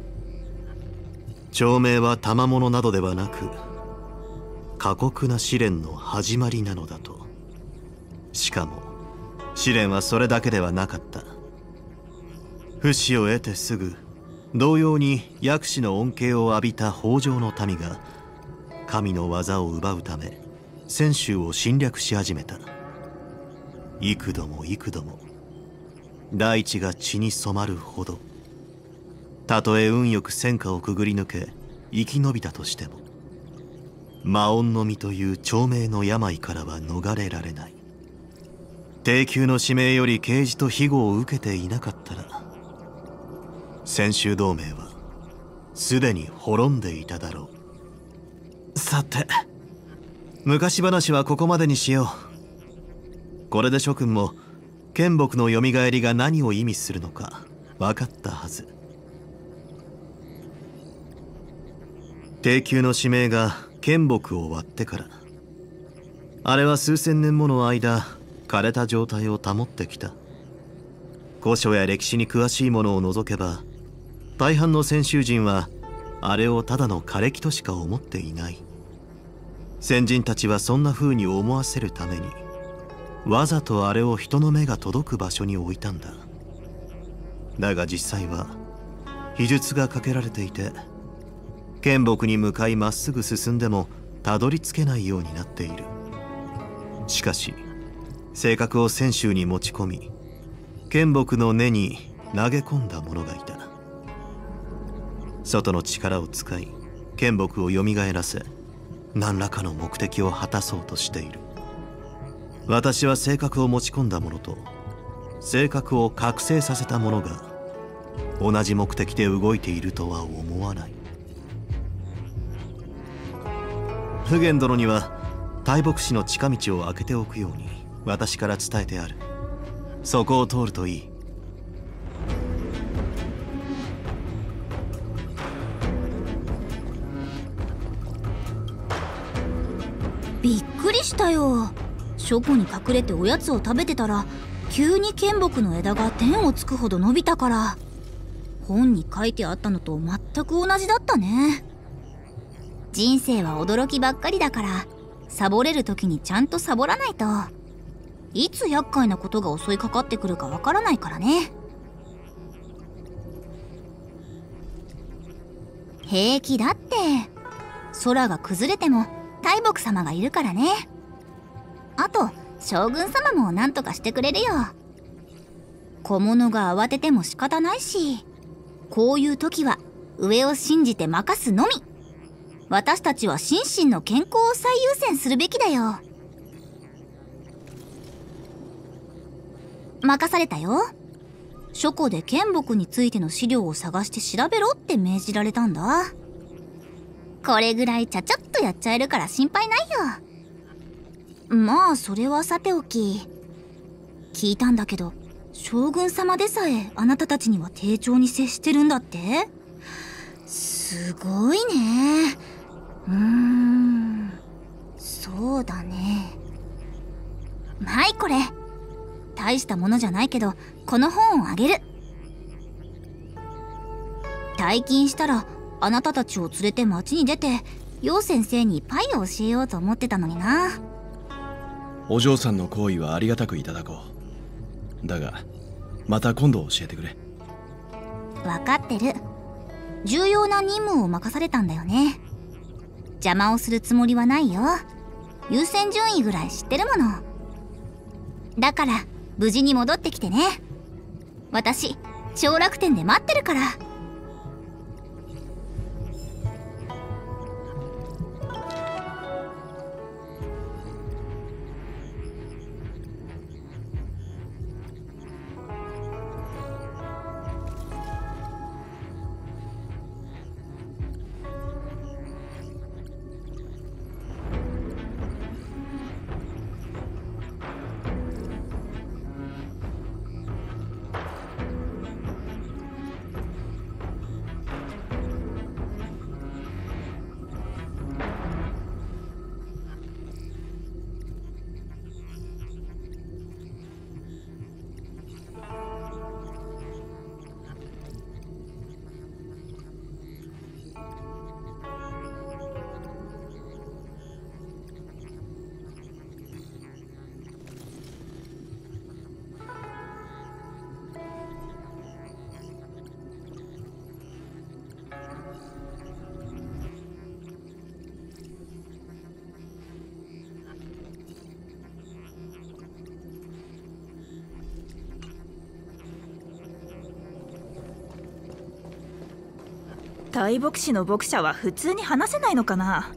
長命は賜物などではなく過酷な試練の始まりなのだと。しかも試練はそれだけではなかった。不死を得てすぐ同様に薬師の恩恵を浴びた北条の民が神の技を奪うため泉州を侵略し始めた。幾度も幾度も大地が血に染まるほど。たとえ運よく戦火をくぐり抜け生き延びたとしても魔音の実という長命の病からは逃れられない。帝宮の使命より啓示と庇護を受けていなかったら泉州同盟はすでに滅んでいただろう。さて、昔話はここまでにしよう。これで諸君も剣木のよみがえりが何を意味するのか分かったはず。帝宮の使命が剣木を割ってから、あれは数千年もの間枯れた状態を保ってきた。古書や歴史に詳しいものを除けば大半の泉州人はあれをただの枯れ木としか思っていない。先人たちはそんな風に思わせるためにわざとあれを人の目が届く場所に置いたんだ。だが実際は秘術がかけられていて剣木に向かいまっすぐ進んでもたどり着けないようになっている。しかし性格を泉州に持ち込み剣木の根に投げ込んだ者がいた。外の力を使い剣木をよみがえらせ何らかの目的を果たそうとしている。私は性格を持ち込んだ者と性格を覚醒させた者が同じ目的で動いているとは思わない。普賢殿には大牧師の近道を開けておくように私から伝えてある。そこを通るといい。 びっくりしたよ。書庫に隠れておやつを食べてたら急に剣木の枝が天をつくほど伸びたから、本に書いてあったのと全く同じだったね。人生は驚きばっかりだから、サボれる時にちゃんとサボらないといつ厄介なことが襲いかかってくるかわからないからね。平気だって。空が崩れても大木様がいるからね。あと将軍様も何とかしてくれるよ。小物が慌てても仕方ないし、こういう時は上を信じて任すのみ。私たちは心身の健康を最優先するべきだよ。任されたよ。書庫で剣木についての資料を探して調べろって命じられたんだ。これぐらいちゃちゃっとやっちゃえるから心配ないよ。まあそれはさておき、聞いたんだけど将軍様でさえあなたたちには丁重に接してるんだって。すごいね。うーん、そうだね。はい、これ大したものじゃないけどこの本をあげる。退勤したらあなたたちを連れて町に出て楊先生にパイを教えようと思ってたのにな。 お嬢さんの好意はありがたくいただこう。だがまた今度教えてくれ。 分かってる。重要な任務を任されたんだよね。邪魔をするつもりはないよ。優先順位ぐらい知ってるもの。だから無事に戻ってきてね。私長楽天で待ってるから。 大牧師の牧者は普通に話せないのかな。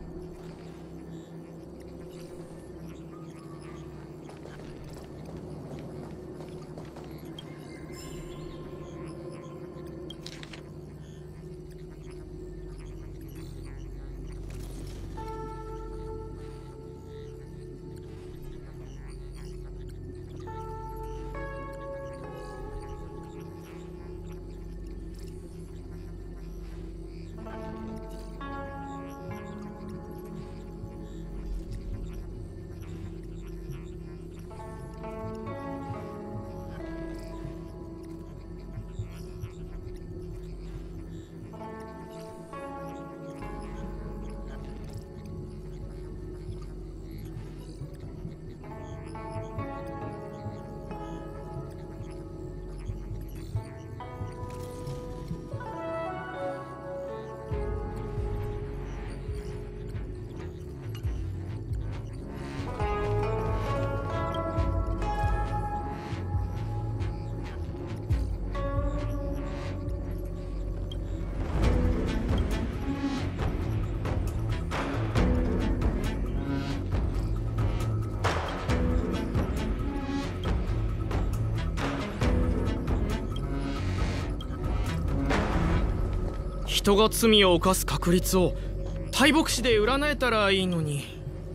人が罪を犯す確率を大牧師で占えたらいいのに。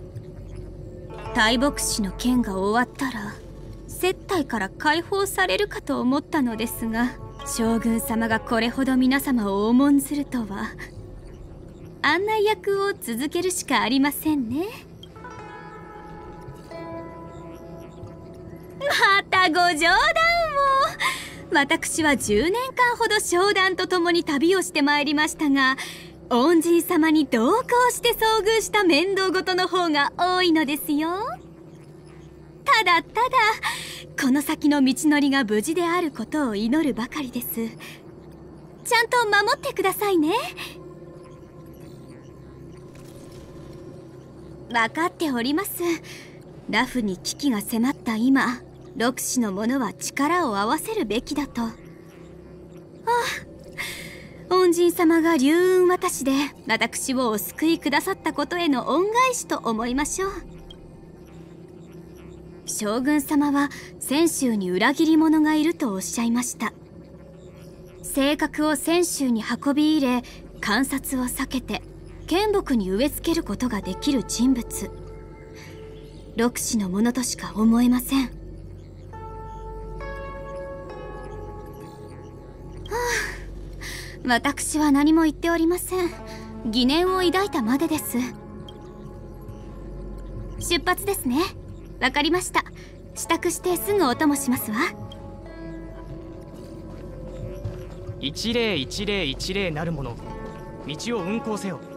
大牧師の件が終わったら接待から解放されるかと思ったのですが、将軍様がこれほど皆様を重んずるとは。案内役を続けるしかありませんね。またご冗談を。私はじゅうねんかんほど商談と共に旅をしてまいりましたが、恩人様に同行して遭遇した面倒事の方が多いのですよ。ただただこの先の道のりが無事であることを祈るばかりです。ちゃんと守ってくださいね。分かっております。ラフに危機が迫った今、六士の者は力を合わせるべきだと。ああ、恩人様が龍雲渡しで私をお救いくださったことへの恩返しと思いましょう。将軍様は泉州に裏切り者がいるとおっしゃいました。性格を泉州に運び入れ、観察を避けて剣木に植え付けることができる人物。六士の者としか思えません。私は何も言っておりません。疑念を抱いたまでです。出発ですね。わかりました。支度してすぐお供しますわ。 一礼一礼一礼なるもの、道を運行せよ。